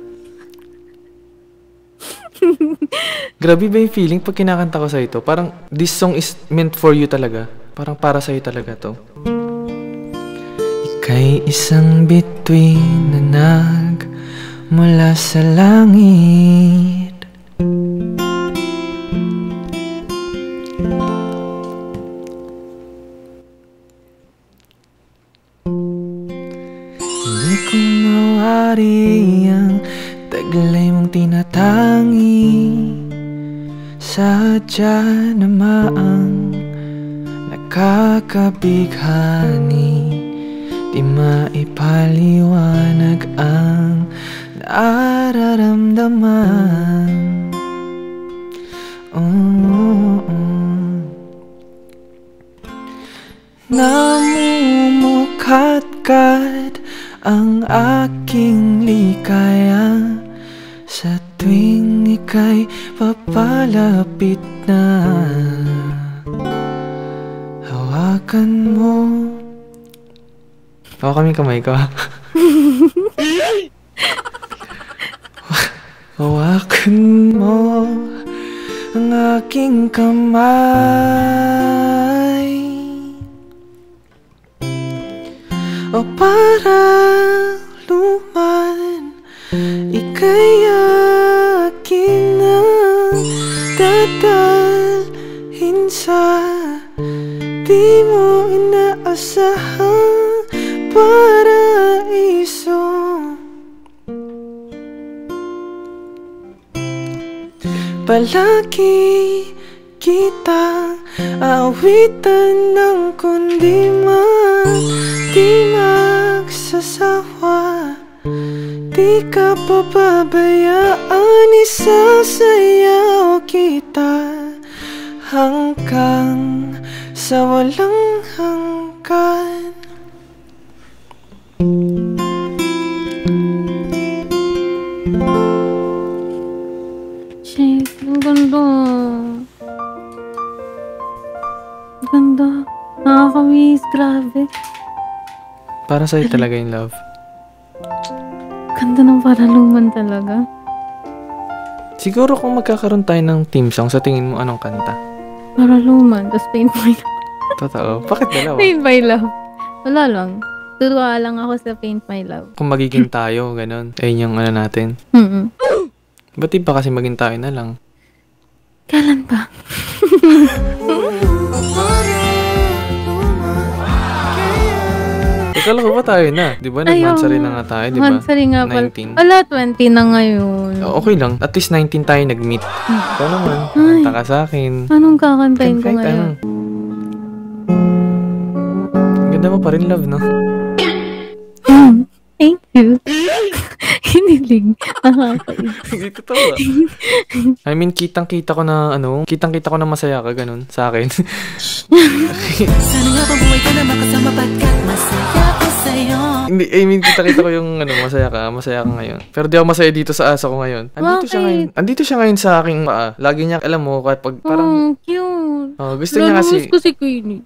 A: Grabe ba yung feeling pag kinakanta ko sa ito? Parang this song is meant for you talaga. Parang para sa'yo talaga to.
N: Ika'y isang bituin na nag mula sa langit. Hindi ko mawari ang taglay mong tinatangi. Sadya namang nakakabighani. Di maipaliwanag ang nararamdaman. Oh, oh. Namumukadkad ang aking likaya sa tuwing ika'y papalapit na. Hawakan mo.
A: Hawakan mo yung kamay ko.
N: Hawakan mo ang aking kamay. O para luman, ika'y akin na dadalhin sa di mo inaasahang paraiso. Palagi kitang awitan ng kundi man di magsasawa. Di ka pababayaan, isasayaw kita hanggang sa walang hanggan.
B: Shit, ang ganda. Ang ganda. Nakakamiss, grabe.
A: Para sa'yo talaga yung love.
B: Ganda ng paraluman talaga.
A: Siguro kung magkakaroon tayo ng team song, sa tingin mo anong kanta?
B: Paraluman, tapos Paint My Love.
A: Totoo. Bakit dalawa?
B: Paint My Love. Wala lang. Turuan lang ako sa Paint My Love.
A: Kung magiging tayo, ganun. Ayun yung ano natin.
B: Mm-mm.
A: Ba't di ba kasi maging tayo na lang?
B: Kailan ba?
A: Akala ko ba tayo na? Di ba? Nag-mansari na nga tayo, di ba?
B: Mansari nga pala.
A: nineteen.
B: Wala, twenty na ngayon.
A: Oh, okay lang. At least nineteen tayo nag-meet. Ikaw naman.
B: Ay.
A: Kanta ka sa akin.
B: Anong kakantayin ko
A: Kahit
B: ngayon?
A: ano. Ganda mo pa rin, love, no?
B: Thank you. Hinilig. Nakakainis.
A: Hindi totoo. I mean, kitang-kita ko na, ano, kitang-kita ko na masaya ka, ganun, sa akin.
K: Sana nga bang buhay ka na makasama pagkat masaya ko sa'yo.
A: Hindi, I mean, kita-kita ko yung, ano, masaya ka, masaya ka ngayon. Pero di ako masaya dito sa asa ko ngayon. Andito siya
B: Bakit?
A: ngayon. Andito siya ngayon sa aking paa. Lagi niya, alam mo, kahit pag parang,
B: Oh, cute.
A: oh, gusto niya kasi,
B: Lalabas ko si Queenie.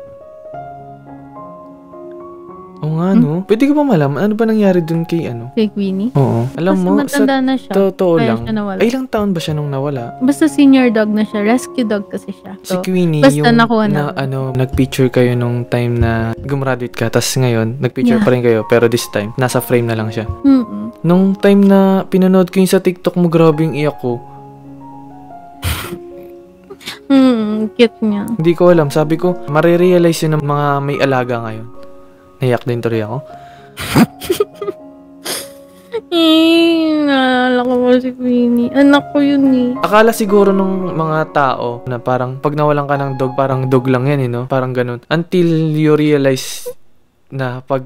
A: oo nga, no? Pwede ka ba malaman, ano ba nangyari dun kay, ano?
B: Kay Queenie?
A: Oo. Alam
B: Kasi
A: mo, sa
B: matanda na siya.
A: totoo
B: Kaya
A: lang,
B: siya nawala.
A: ay ilang taon ba siya nung nawala?
B: Basta senior dog na siya. Rescue dog kasi siya.
A: Si
B: So,
A: Queenie,
B: basta
A: yung
B: nakuha
A: na,
B: na.
A: ano, nag-picture kayo nung time na gumraduate ka, tas ngayon, nag-picture
B: Yeah.
A: pa rin kayo, pero this time, nasa frame na lang siya.
B: Mm-mm.
A: Nung time na pinanood ko yung sa TikTok mo, grabe yung iyak ko.
B: Mm, cute niya.
A: Hindi ko alam, sabi ko, marirealize yun ng mga may alaga ngayon. Naiyak din tuloy ako.
B: Eh, naalala ko ba si Queenie? Anak ko yun eh.
A: Akala siguro nung mga tao na parang pag nawalan ka ng dog, parang dog lang yan, eh, no? Parang ganun. Until you realize na pag...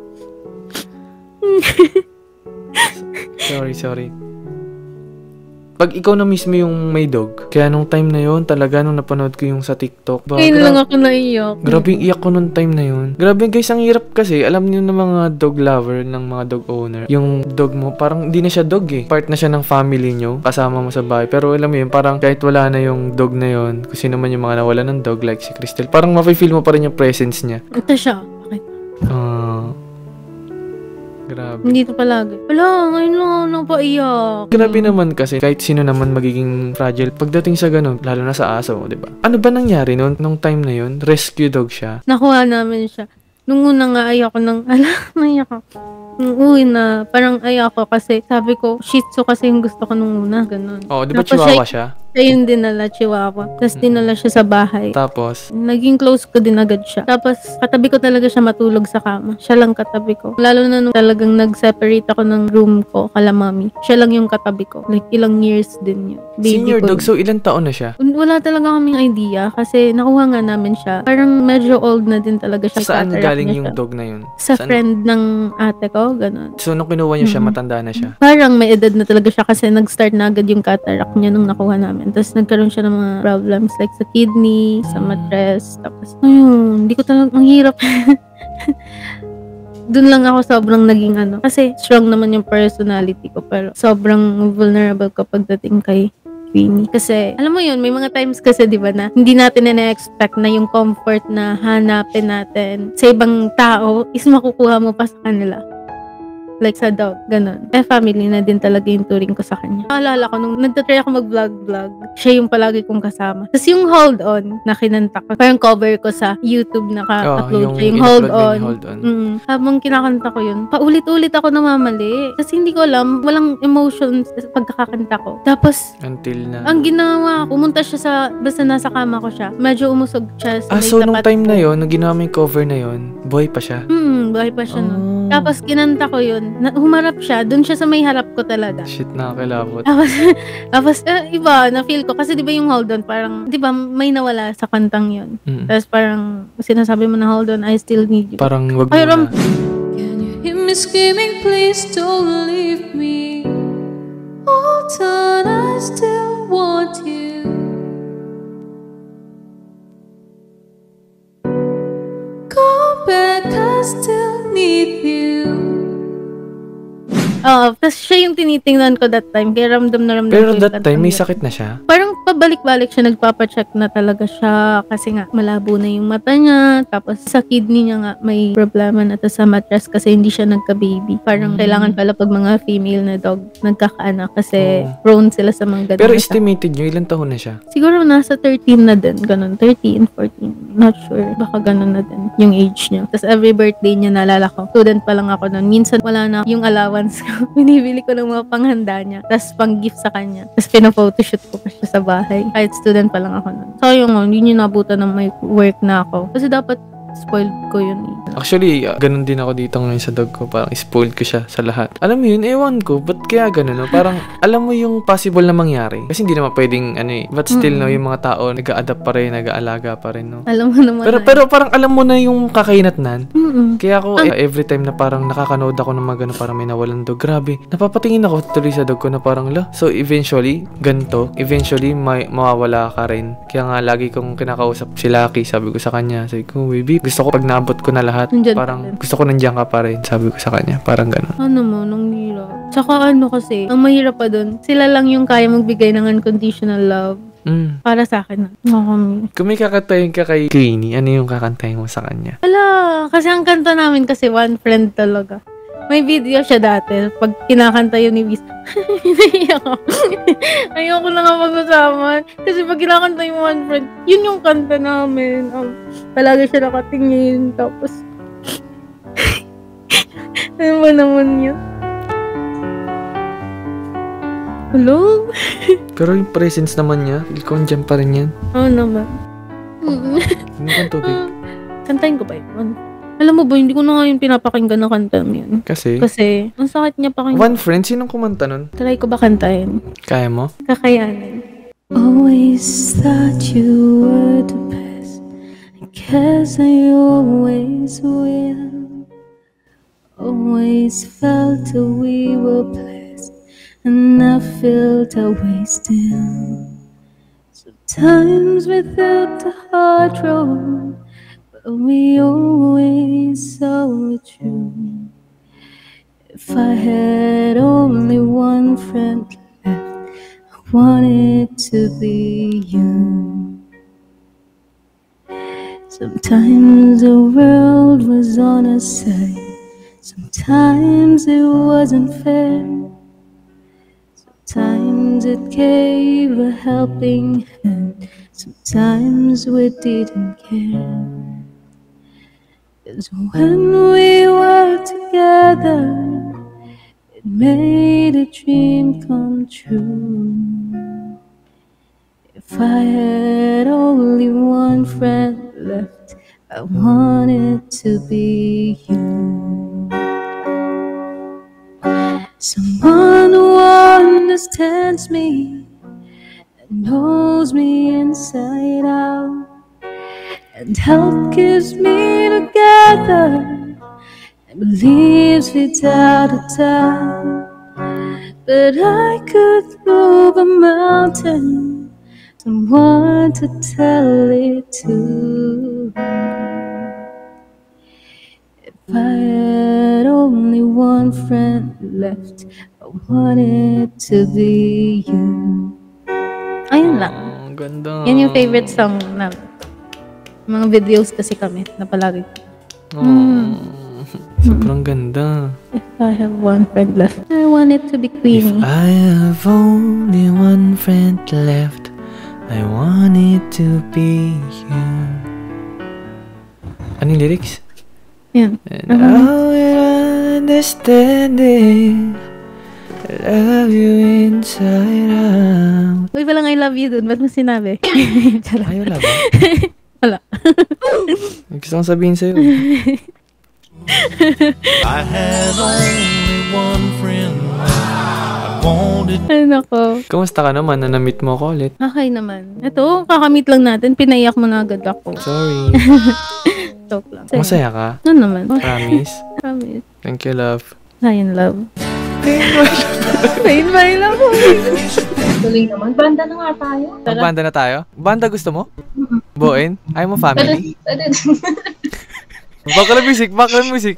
A: sorry, sorry. Pag ikaw na mismo yung may dog, kaya nung time na yon talaga nung napanood ko yung sa TikTok. Ba,
B: Ngayon
A: gra-
B: lang ako naiyak.
A: Grabe yung iyak ko nung time na yun. Grabe guys, ang hirap kasi. Alam niyo ng mga dog lover, ng mga dog owner. Yung dog mo, parang hindi na siya dog eh. Part na siya ng family nyo. Kasama mo sa bahay. Pero alam mo yun, parang kahit wala na yung dog na yun, kung sino man yung mga nawala ng dog, like si Crystal, parang mafe-feel mo pa rin yung presence niya.
B: Ito siya. Okay.
A: Ah... Grabe.
B: Hindi ito palagi. Wala, ngayon lang ako napaiyak.
A: Grabe naman kasi kahit sino naman magiging fragile pagdating sa ganun, lalo na sa aso, di ba? Ano ba nangyari noon nung time na yun? Rescue dog siya.
B: Nakuha namin siya. Nung una nga ayaw ko ng, ala, naiyak ako. Nung uwi na, parang ayaw ko kasi sabi ko, Shih Tzu kasi yung gusto ko nung una. Ganun.
A: Oo, di ba
B: Tapos
A: chihuahua
B: siya?
A: siya?
B: Siya yung dinala, chihuahua. Tapos dinala siya sa bahay.
A: Tapos?
B: Naging close ko din agad siya. Tapos katabi ko talaga siya matulog sa kama. Siya lang katabi ko. Lalo na nung talagang nag-separate ako ng room ko kala mami. Siya lang yung katabi ko. Like ilang years din yun. Baby
A: Senior
B: ko
A: dog, so ilang taon na siya?
B: Wala talaga kaming idea kasi nakuha nga namin siya. Parang medyo old na din talaga siya.
A: Saan
B: Cataract
A: galing
B: niya
A: yung
B: siya.
A: dog na yun?
B: Sa
A: Saan?
B: friend ng ate ko, ganun.
A: So nung kinuha niyo siya,
B: Mhm.
A: matanda na siya?
B: Parang may edad na talaga siya kasi nag-start na agad yung cataract niya nung nakuha namin. Tapos nagkaroon siya ng mga problems like sa kidney, sa mattress. Tapos, ayun, hindi ko talaga, ang hirap. Doon lang ako sobrang naging ano. Kasi strong naman yung personality ko. Pero sobrang vulnerable ko pagdating kay Queenie. Kasi, alam mo yun, may mga times kasi, di ba, na hindi natin na-expect na yung comfort na hanapin natin sa ibang tao is makukuha mo pa sa kanila. Like sa dog, ganun. Eh, family na din talaga yung turing ko sa kanya. Naalala ko, nung nagtatry ako mag-vlog-vlog, siya yung palagi kong kasama. Tapos yung Hold On, na kinanta ko. Parang cover ko sa YouTube, naka-upload
A: Oh,
B: siya. Yung
A: yung
B: Hold
A: in-upload mo
B: On.
A: yung Hold On.
B: Mm, habang kinakanta ko yun, paulit-ulit ako namamali. Kasi hindi ko alam, walang emotions sa pagkakakanta ko. Tapos,
A: Until na...
B: ang ginawa, pumunta siya sa, basta nasa kama ko siya. Medyo umusog siya sa
A: Ah,
B: may
A: so nung
B: tapat
A: time
B: ko.
A: na yun, nung ginawa mo yung cover na yun, buhay pa siya?
B: Hmm, buhay pa siya nun. Tapos kinanta ko yun. Na, humarap siya. Doon siya sa may harap ko talaga.
A: Shit, nakakilabot.
B: Tapos, tapos eh, iba, na-feel ko. Kasi di ba yung Hold On, parang, di ba may nawala sa kantang yun.
A: Mm.
B: Tapos parang, sinasabi mo na Hold On, I still need you.
A: Parang wag mo
B: Ay,
A: na.
B: Ram-
K: Hear me screaming, please don't leave me. Hold on, I still want you. Go back, I still need you.
B: Oo, tapos siya yung tinitingnan ko that time. Kaya ramdam na ramdam
A: Pero
B: ko yung
A: that time,
B: kantang
A: may
B: yun.
A: sakit na siya?
B: Parang pabalik-balik siya, nagpapacheck na talaga siya kasi nga malabo na yung mata niya, tapos sa kidney niya nga may problema na, tapos sa mattress kasi hindi siya nagka-baby. Parang
A: Mm.
B: kailangan pala pag mga female na dog nagkakaanak kasi
A: Oh.
B: prone sila sa mga ganun.
A: Pero
B: na-
A: estimated nyo, ilang taon na siya?
B: Siguro nasa thirteen na din, ganun, thirteen, fourteen, not sure, baka ganun na din yung age niya. Tapos every birthday niya, naalala ko, student pa lang ako nun, minsan wala na yung allowance ko, binibili ko ng mga panghanda niya, tapos pang gift sa kanya, tapos pina-photoshoot ko pa siya sa bahay, kahit student pa lang ako nun. So yung hindi niyo nabutan ng may work na ako, kasi dapat spoiled ko yun eh.
A: Actually, uh, ganun din ako dito ngayon sa dog ko. Parang spoiled ko siya sa lahat. Alam mo yun, ewan ko, ba't kaya ganun, no? Parang, alam mo yung possible na mangyari. Kasi hindi naman pwedeng, ano eh, but still,
B: Mm-mm.
A: no, yung mga tao, nag-a-adapt pa rin, nag-aalaga pa rin, no?
B: Alam mo naman
A: Pero,
B: na
A: pero parang alam mo na yung kakainatnan.
B: Mm-mm.
A: Kaya ako,
B: Ang-
A: eh, every time na parang nakakanood ako ng mga ganun, parang may nawalan dog, grabe. Napapatingin ako tuloy sa dog ko na parang, la, so eventually, ganito, eventually, may, mawawala ka rin. Kaya nga, lagi kong kinakausap si Lucky, sabi ko sa kanya, sabi ko, baby, gusto ko pag naabot ko na lahat,
B: Nandyan pa
A: parang,
B: rin.
A: gusto ko nandiyan ka pa rin, sabi ko sa kanya, parang ganun.
B: Ano mo, nung hirap. Tsaka ano kasi, ang mahirap pa dun, sila lang yung kaya magbigay ng unconditional love.
A: Mm.
B: Para sa akin na. Ako kami.
A: Kung may kakantahin ka kay Queenie, ano yung kakantahin mo sa kanya?
B: Wala, kasi ang kanta namin kasi one friend talaga. May video siya dati, pag kinakanta yun ni Wiz, naiyak ako. Ayoko na nga mag-usaman. Kasi pag kinakanta yung one friend, yun yung kanta namin. Um, palagi siya nakatingin, tapos, ano ba naman yun? Hello?
A: Pero yung presence naman niya, feel ko andyan pa rin yan.
B: Oo naman. Mm.
A: Hindi kang tubig.
B: Kantahin ko ba yun? Alam mo ba, hindi ko na nga yung pinapakinggan na kanta yun.
A: Kasi?
B: Kasi, ang sakit niya pakinggan.
A: One friend, sinong kumanta nun?
B: Try ko ba kantahin?
A: Kaya mo?
B: Kakayanin.
K: Always thought you were the best. I guess I always will. Always felt that we were blessed. and I felt I wasted. Sometimes without the hard road, but we always saw it through. If I had only one friend left, I wanted to be you. Sometimes the world was on our side, sometimes it wasn't fair. Sometimes it gave a helping hand, sometimes we didn't care. 'Cause when we were together, it made a dream come true. If I had only one friend left, I wanted to be you. Someone who understands me and knows me inside out, and help keeps me together and believes without a doubt that I could move a mountain, someone to tell it to. If I had only one friend left, I wanted to be you.
B: Ayun lang.
A: Ang ganda.
B: Yan yung favorite song na mga videos kasi kami na palagi.
A: Oh,
B: Mm.
A: sobrang ganda.
B: If I have one friend left, I want it to be Queenie.
A: I have only one friend left, I want it to be you. Anong lyrics?
B: Yan.
A: And
B: Uh-huh.
A: I will understand it, I love you inside out.
B: Uy, walang I love you dun. Ba't mo sinabi?
A: Ay, wala ba?
B: Wala.
A: Gusto kong sabihin sa'yo.
O: I had only one friend. I wanted.
B: Ay, nako.
A: Kamusta ka naman na na-meet mo ko ulit?
B: Okay naman. Ito, kakamit lang natin. Pinaiyak mo na agad ako.
A: Sorry.
B: Joke lang.
A: Masaya ka?
B: Ano naman?
A: Promise?
B: Promise.
A: Thank you, love.
B: Lion love. Pain my love.
J: Tuloy naman. Banda na nga tayo.
A: Magbanda na tayo? Banda gusto mo? Buuin? Ayaw mo family? Background music, background music.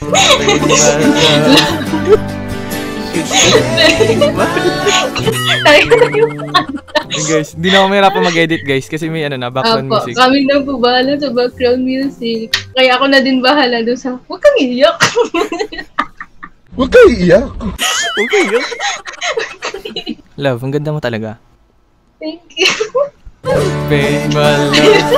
J: Tayo na yung
A: Hey guys, hindi na ako mahirapan mag-edit guys kasi may ano na, background
J: Apo,
A: music.
J: kami na po bahala sa background music. Kaya ako na din bahala doon sa, huwag kang iyak.
O: Huwag kayo iyak.
A: Huwag kayo iyak. Love, ang ganda mo talaga.
J: Thank you.
A: Pain my love.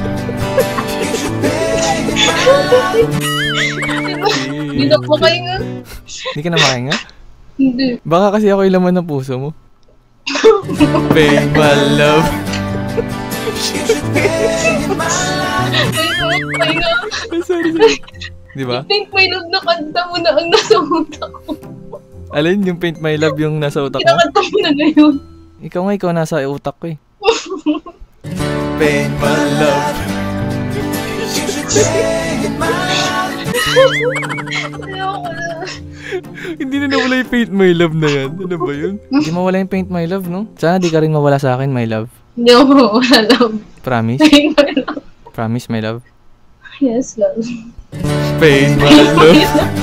J: Hindi na po kayo nga.
A: Hindi ka na makahinga?
J: Hindi.
A: Baka kasi ako yung laman ng puso mo. Pain my love.
J: Ay, nga.
A: Sorry, sorry. Di ba?
J: Think my love na kanta mo na ang nasa utak ko.
A: Alin yung Paint My Love yung nasa utak mo?
J: Kinakanta mo na ngayon.
A: Ikaw nga, ikaw nasa utak ko eh. Paint My Love.
J: Ayoko na.
A: Hindi na nawala yung Paint My Love na yan. Ano ba yun? Hindi mawala yung Paint My Love, no? Sana di ka rin mawala sa akin, my love.
J: Hindi ako mawala, love.
A: Promise?
J: Paint my love.
A: Promise, my love?
J: Yes, love.
A: Paint My Love.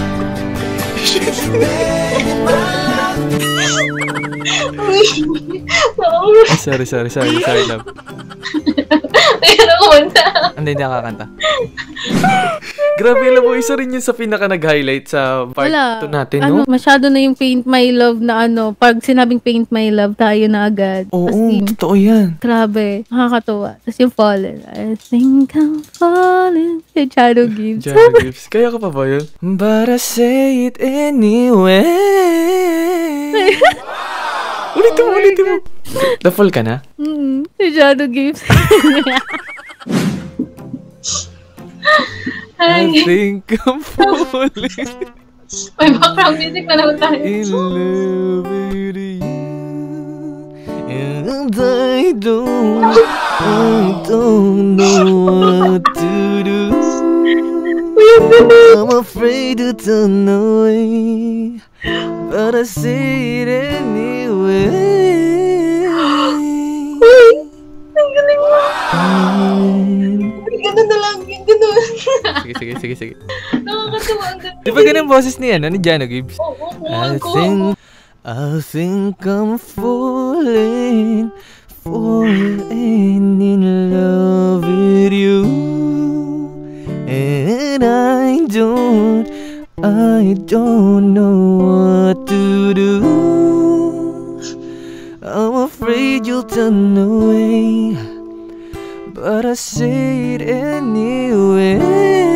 A: Ay, sorry, sorry, sorry, sorry, love.
J: Ayun ako kumanta.
A: Hindi, hindi ako kakanta. Grabe, alam mo, isa rin yun sa pinaka nag-highlight sa part
B: Wala.
A: two natin,
B: Ano,
A: no?
B: masyado na yung Paint My Love na ano, pag sinabing Paint My Love, tayo na agad.
A: Oo,
B: As in,
A: totoo yan.
B: grabe, nakakatuwa. Tapos yung Fallen, I think I'm falling. Yung Shadow Gibbs.
A: Jaro Gibbs. Kaya ka pa ba yun? But I say it anyway. Ulitin mo, ulitin mo. The Fall ka na?
B: Mm, yung Shadow Gibbs.
A: I think I'm falling
J: May background music na naman tayo.
A: in love with you. And I don't, I don't know what to do. I'm afraid to turn away. but I say it anyway.
J: Uy! Ang galing mo! Ay, ganun na lang. Ganun.
A: Sige, sige, sige, sige.
J: Nakakatawa. Ang galing.
A: Di ba ganun boses ni, ano, ni Jano Gibbs?
J: Oo, oo,
A: I
J: oo.
A: think, I think I'm falling, falling in love with you. And I don't, I don't know what to do. I'm afraid you'll turn away, but I say it anyway.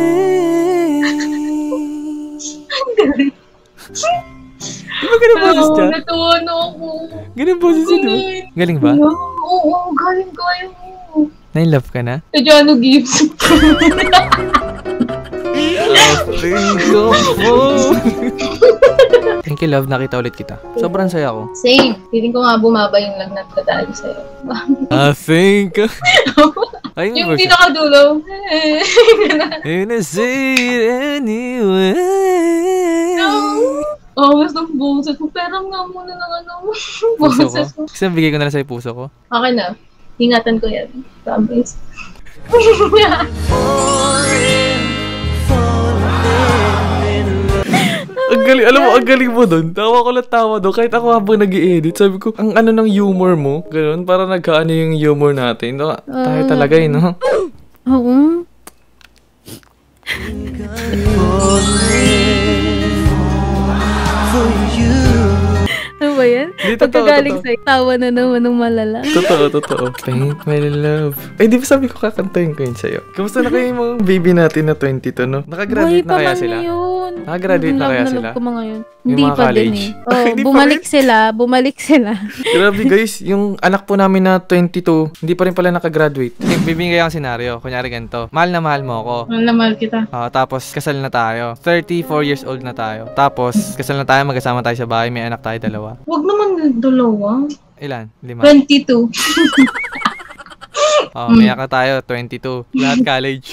A: Di ba ganun boses niya?
J: Natuwa na ako.
A: Ganun boses niya, di ba? Galing ba?
J: Oo, oo, galing kaya mo.
A: Na-in-love ka na?
J: Sa Jano Gibbs.
A: Thank you, love. Nakita ulit kita. Sobrang saya ko.
J: Same. Feeling ko nga bumaba yung lagnat ko dahil sa'yo.
A: I think... Ay,
J: yung pinakadulo.
A: And I say it anyway.
J: Oh, gusto ng boses mo. Pero nga muna ng ano.
A: Puso ko?
J: Boses mo.
A: Kasi bigay ko na lang sa'yo puso ko.
J: Okay na. Ingatan ko yan. Promise.
A: Ang galing, alam mo, ang galing mo doon. Tawa ko lang tawa doon. Kahit ako habang nag-i-edit, sabi ko, ang ano ng humor mo, gano'n, para nagkaano yung humor natin. No? Tayo talaga eh, no?
B: Oo. Ano ba yan?
A: Di, totoo,
B: Pagkagaling
A: totoo.
B: sa'yo, tawa na naman ng malala.
A: Totoo, totoo. Paint my love. Eh, di ba sabi ko kakantayin ko yun sa'yo? Kamusta na kayo yung mga baby natin na twenty-two, no? Nakagraduate na kaya sila?
B: Yun.
A: Nakagraduate na kaya
B: Love na
A: sila?
B: love ko mga yun.
A: Yung
B: Hindi
A: mga
B: pa
A: college?
B: din eh. Oh,
A: Hindi pa
B: bumalik sila, bumalik sila.
A: Grabe guys, yung anak po namin na twenty-two, hindi pa rin pala nakagraduate. Bibigay ang senaryo, kunyari ganito. Mahal na mahal mo ako.
J: Mahal na mahal kita.
A: Ah, tapos kasal na tayo. thirty-four years old na tayo. Tapos kasal na tayo, magkasama tayo sa bahay, may anak tayo dalawa.
J: Huwag naman dalawa.
A: Ilan? Lima?
J: twenty-two.
A: Oh, may anak na tayo, twenty-two. Lahat college.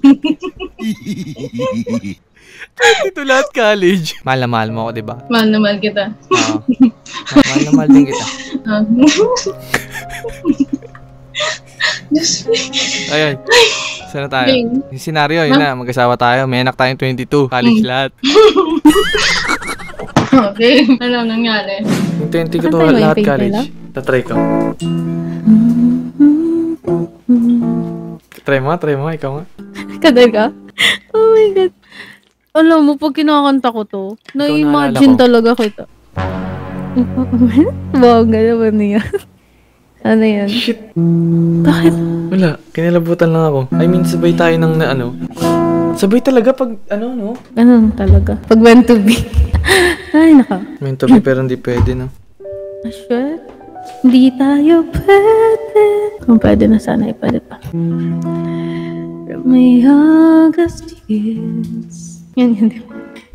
A: twenty-two lahat college. Mahal na mahal mo ako, di ba?
J: Mahal na mahal kita.
A: Oo. Mahal na mahal din kita.
J: Ah.
A: Ayun. Saan na tayo? Yung senaryo, yun na. Mag-asawa tayo. May anak tayong twenty-two. College lahat.
J: Okay. Ano nangyari?
A: Yung twenty ko to lahat college. Tatry ko. Try mo, try mo. Ikaw nga.
B: Kadaga? Oh my God. Alam mo, pag kinakanta ko to, na-imagine talaga kita. Bongga naman niya. Ano yan?
A: Shit.
B: Bakit?
A: Wala. Kinilabutan lang ako. I mean, sabay tayo ng na ano. Sabay talaga pag ano, no?
B: Ano talaga? Pag meant to be. Ay, naka.
A: Meant to be pero hindi pwede, no?
B: Ah, sure? Hindi tayo pwede. Kung pwede na sana, ipwede pa. From my youngest years. Yan, yan, di ba?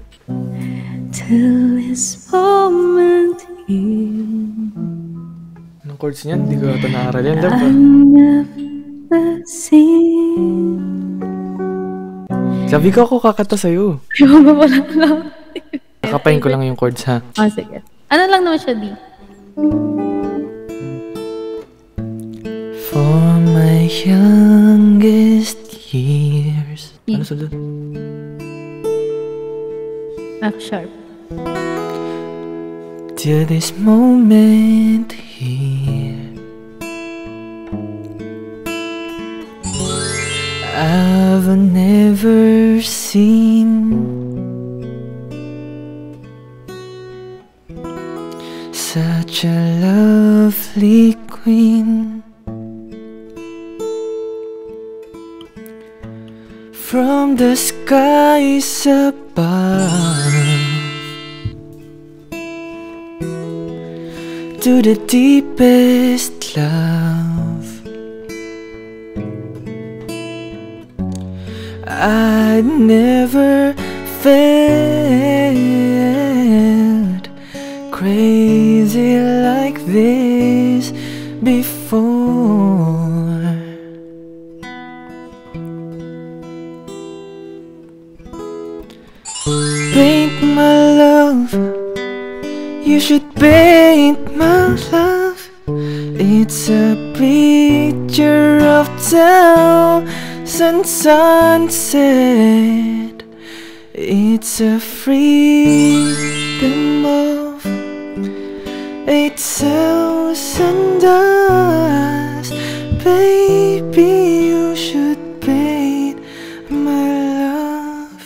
B: Till this moment here.
A: Anong chords niyan? Hindi ko ito naaral yan, love.
B: I've never seen.
A: Sabi ko ako kakata sa'yo.
B: Yung ba wala lang?
A: Nakapain ko lang yung chords, ha?
B: Ah, sige. Ano lang naman siya, di?
A: For my youngest years. Ano sa doon?
B: F sharp.
A: To this moment here, I've never seen such a lovely queen. From the skies above to the deepest love, I'd never felt crazy like this before. Paint my love
N: paint my love. It's a picture of town and sunset. It's a freedom of eight thousand eyes. Baby, you should paint my love.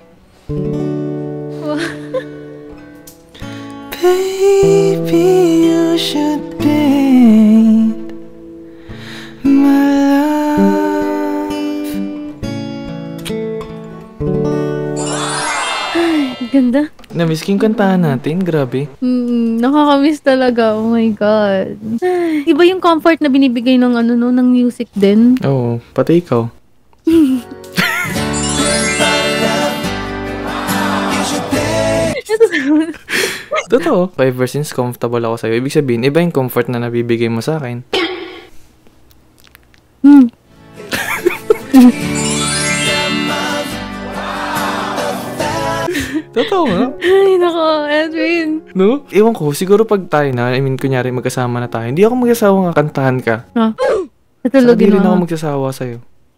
N: Baby, you should paint my love.
B: Ay, ganda.
A: Na-miss ko yung kantahan natin, grabe.
B: Mm, nakakamiss talaga. Oh my God. Ay, iba yung comfort na binibigay ng ano no, ng music din.
A: Oo, pati ikaw. Totoo. Ever since comfortable ako sa'yo, ibig sabihin, iba yung comfort na nabibigay mo sa akin.
B: Hmm.
A: Totoo nga.
B: Ay, nako, Edwin.
A: No? Ewan ko, siguro pag tayo na, I mean, kunyari magkasama na tayo, hindi ako magsasawa nga kantahan ka.
B: Ah,
A: Saka
B: natulogin
A: di rin
B: mo.
A: ako magsasawa sa'yo.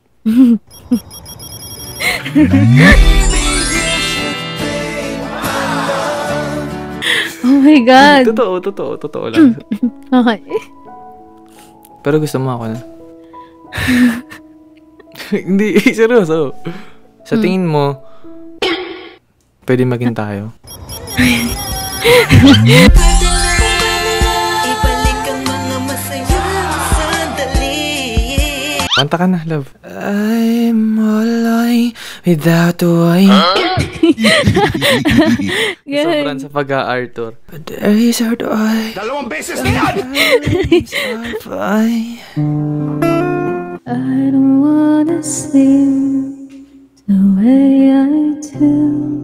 B: Oh my God.
A: Totoo, totoo, totoo lang.
B: Okay.
A: Pero gusto mo ako na. Hindi, seryoso. Sa
B: Hmm.
A: tingin mo, pwede maging tayo. Kanta ka na, love.
N: I'm alone without a way.
A: Sobrang sa pag-a-Arthur.
N: But there is a way.
O: Dalawang beses na yan!
K: I don't wanna sing the way I do,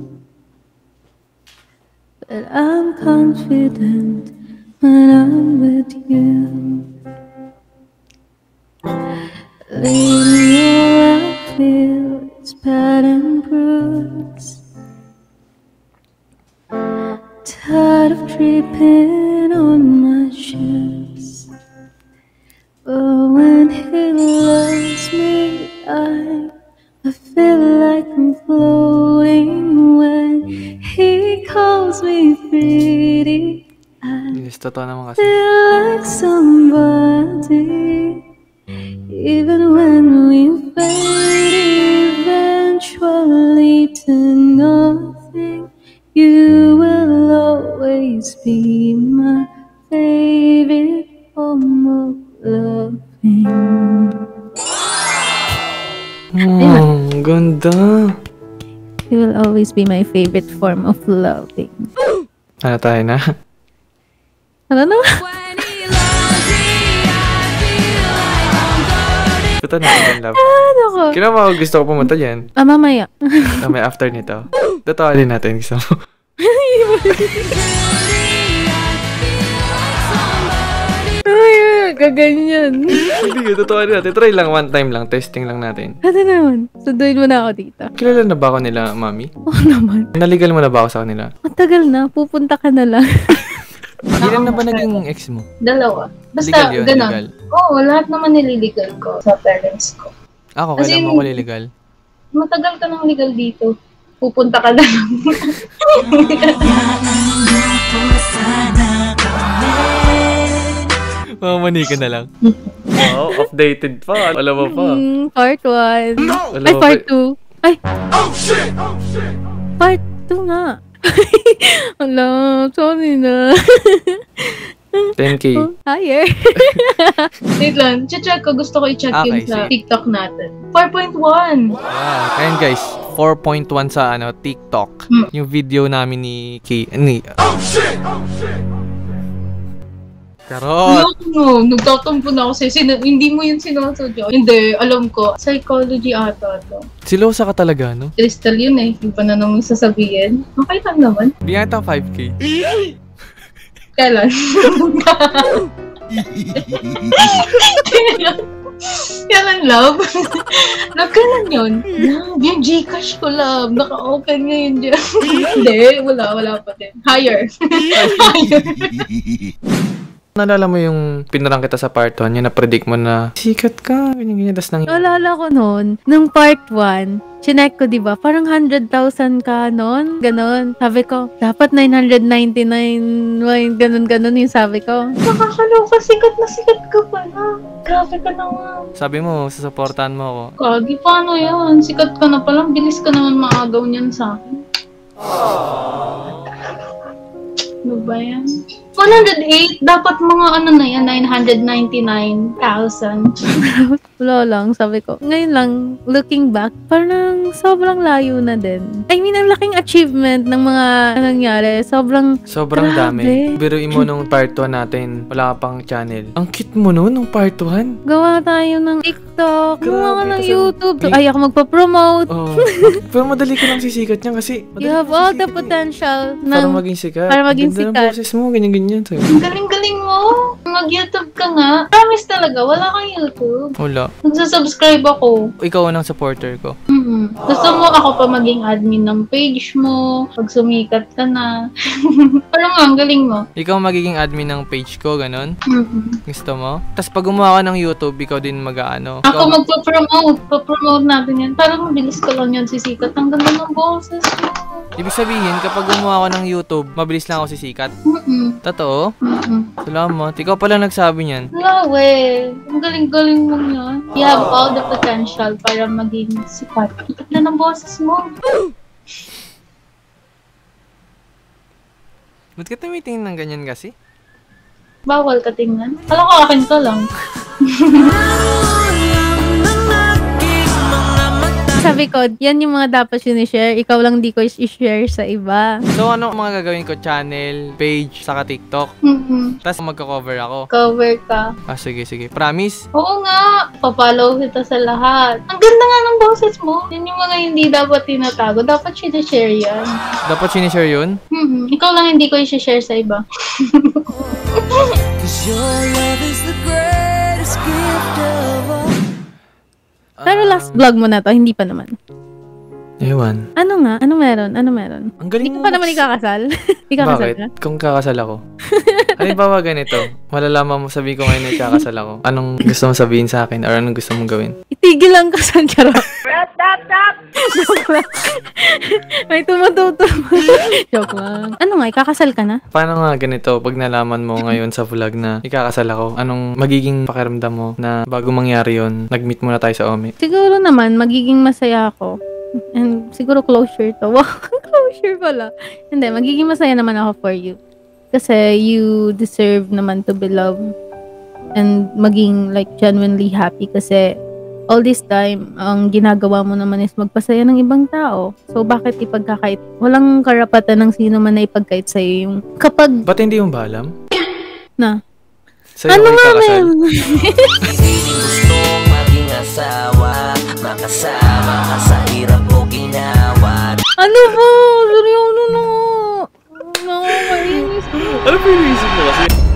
K: but I'm confident when I'm with you. Lately all I feel is bad and bruised, tired of dripping on my shoes. But when he loves me, I, I feel like I'm floating. When he calls me pretty, I
A: Yes, totoo naman kasi.
K: feel like somebody. Even when we fade eventually to nothing, you will always be my favorite form of loving.
A: Oh, ganda.
B: You will always be my favorite form of loving.
A: Ano tayo na?
B: Ano na?
A: Totoo na yan, love.
B: Ano ko?
A: Kina ba gusto ko pumunta dyan?
B: Ah, mamaya.
A: Na may after nito. Totoo din natin, gusto mo.
B: Ay, gaganyan.
A: Hindi, totoo din natin. Try lang, one time lang. Testing lang natin.
B: Ano naman? Sunduin mo na ako dito.
A: Kilala na ba ako nila, mami?
B: Oo naman.
A: Naligal mo na ba ako sa kanila?
B: Matagal na. Pupunta ka na lang.
A: Ilan na ba naging ex mo?
J: Dalawa. Basta,
A: Legal yun,
J: ganun.
A: legal.
J: Oo, lahat naman nililigal ko sa parents ko.
A: Ako,
J: As
A: kailan
J: in,
A: mo ako liligal?
J: Matagal ka nang legal dito. Pupunta ka na lang.
A: Mamani ka na lang. Wow, updated pa. Alam mo pa.
B: Mm, part one.
A: Alam
B: Ay,
A: mo
B: part
A: pa-
B: two. Ay,
O: Oh shit! Oh shit!
B: part two nga. Ala, sorry na.
A: ten K.
B: Oh, higher.
J: Wait lang, check ko. Gusto ko i-check
A: Okay,
J: yun sa
A: sige.
J: TikTok natin. four point one.
A: Wow. Ayan guys, four point one sa ano TikTok. Yung video namin ni K. Ni...
O: Oh shit! Oh shit!
A: Karot!
J: No, no, nagtatampo na ako sa'yo. Sino, hindi mo yun sinasadya. Hindi, alam ko. Psychology ata to.
A: Silosa ka talaga, no?
J: Crystal yun eh. Yung pa na naman sasabihin. Okay lang naman.
A: Bigyan kita five K.
J: Kailan? Yan ang love. Nagkalan yun. Love, yung Gcash ko, love. Naka-open ngayon dyan. Hindi, wala, wala pa din. Higher. Higher.
A: Naalala mo yung pinarang kita sa part one, yung na-predict mo na sikat ka, ganyan-ganyan, tas nang...
B: Naalala ko noon, nung part one, chinek ko, diba? Parang one hundred thousand ka noon, ganon. Sabi ko, dapat nine hundred ninety-nine, ganon-ganon yung sabi ko.
J: Nakakaloka, sikat na sikat ka pala. Grabe ka naman.
A: Sabi mo, sasuportahan mo ako.
J: Kagi, paano yan? Sikat ka na pala, bilis ka naman maagaw niyan sa akin. Ano ba yan? one hundred eight, dapat mga ano na yan, nine hundred ninety-nine thousand.
B: Wala lang, sabi ko. Ngayon lang, looking back, parang sobrang layo na din. I mean, ang laking achievement ng mga nangyari. Sobrang,
A: Sobrang
B: grabe.
A: dami. Biruin mo nung part one natin, wala ka pang channel. Ang cute mo nun nung part one.
B: Gawa tayo ng TikTok, gawa ka ng
A: kasi
B: YouTube.
A: big-
B: Ay, ako magpa-promote.
A: Oh. Pero madali ka lang sisikat niyan kasi
B: You have all the potential
A: para
B: ng,
A: maging sikat.
B: para maging
A: Ganda ng
B: sikat.
A: boses mo, ganyan-ganyan. Sa'yo.
J: Ang galing-galing mo. Mag-YouTube ka nga. Promise talaga, wala kang YouTube.
A: Wala.
J: Nagsasubscribe ako.
A: Ikaw ang supporter ko.
J: Mm-hmm. Gusto mo ako pa maging admin ng page mo, pag sumikat ka na. Parang nga, ang galing mo.
A: Ikaw ang magiging admin ng page ko, ganun?
J: Mm-hmm.
A: Gusto mo? Tapos pag gumawa ka ng YouTube, ikaw din mag-ano.
J: Ako magpa-promote. Pa-promote natin yan. Parang mabilis ka lang yan sisikat. Ang ganda ng boses mo.
A: Ibig sabihin, kapag gumawa ka ng YouTube, mabilis lang ako sisikat.
J: Mm-mm.
A: Totoo?
J: Mm-mm.
A: Salamat. Ikaw pala nagsabi niyan.
J: Wala, we. Ang galing-galing mo yun. You have all the potential para maging sikat. Ikat na ng boses mo.
A: Ba't ka tumitingin ng ganyan kasi?
J: Bawal ka tingnan. Kala ko akin ka lang.
B: Sabi ko, yan yung mga dapat sinishare. Ikaw lang di ko i-share sa iba.
A: So, ano ang mga gagawin ko? Channel, page, saka TikTok?
J: Mm-hmm.
A: Tapos magka-cover ako.
J: Cover ka.
A: Ah, sige, sige. Promise?
J: Oo nga. Papalaw kita sa lahat. Ang ganda nga ng boses mo. Yan yung mga hindi dapat tinatago. Dapat sinishare yan.
A: Dapat sinishare yun?
J: Mm-hmm. Ikaw lang hindi ko i-share sa iba.
B: Pero last vlog mo na to, hindi pa naman.
A: Ewan.
B: Ano nga? Ano meron? Ano meron?
A: Ang galing
B: Hindi ka pa naman ikakasal? Ikakasal
A: Bakit?
B: ka?
A: Kung kakasal ako. Halimbawa ganito, malalaman mo sabihin ko ngayon na ikakasal ako. Anong gusto mong sabihin sa akin or anong gusto mong gawin?
B: Itigil lang kasal, charot. Stop, stop! Joke lang. May tumututo. Joke lang. Ano nga, ikakasal ka na?
A: Paano nga ganito, pag nalaman mo ngayon sa vlog na ikakasal ako, anong magiging pakiramdam mo na bago mangyari yon, nag-meet muna tayo sa Omi?
B: Siguro naman, magiging masaya ako. And siguro closure to. Wow, closure pala. Hindi, magiging masaya naman ako for you. Kasi you deserve naman to be loved. And maging like genuinely happy kasi all this time, ang ginagawa mo naman is magpasaya ng ibang tao. So, bakit ipagkakait? Walang karapatan ng sino man na ipagkait sa'yo yung kapag...
A: Ba't hindi mo ba alam?
B: Na?
A: Sa'yo
B: ano
A: ako
B: nga,
A: ikakasal?
B: Mel?
G: Gustong maging asawa, makasama ka sa hirap o ginawa.
B: Ano po? Seryoso na. Nakakainis.
A: Ano pa yung isip mo kasi?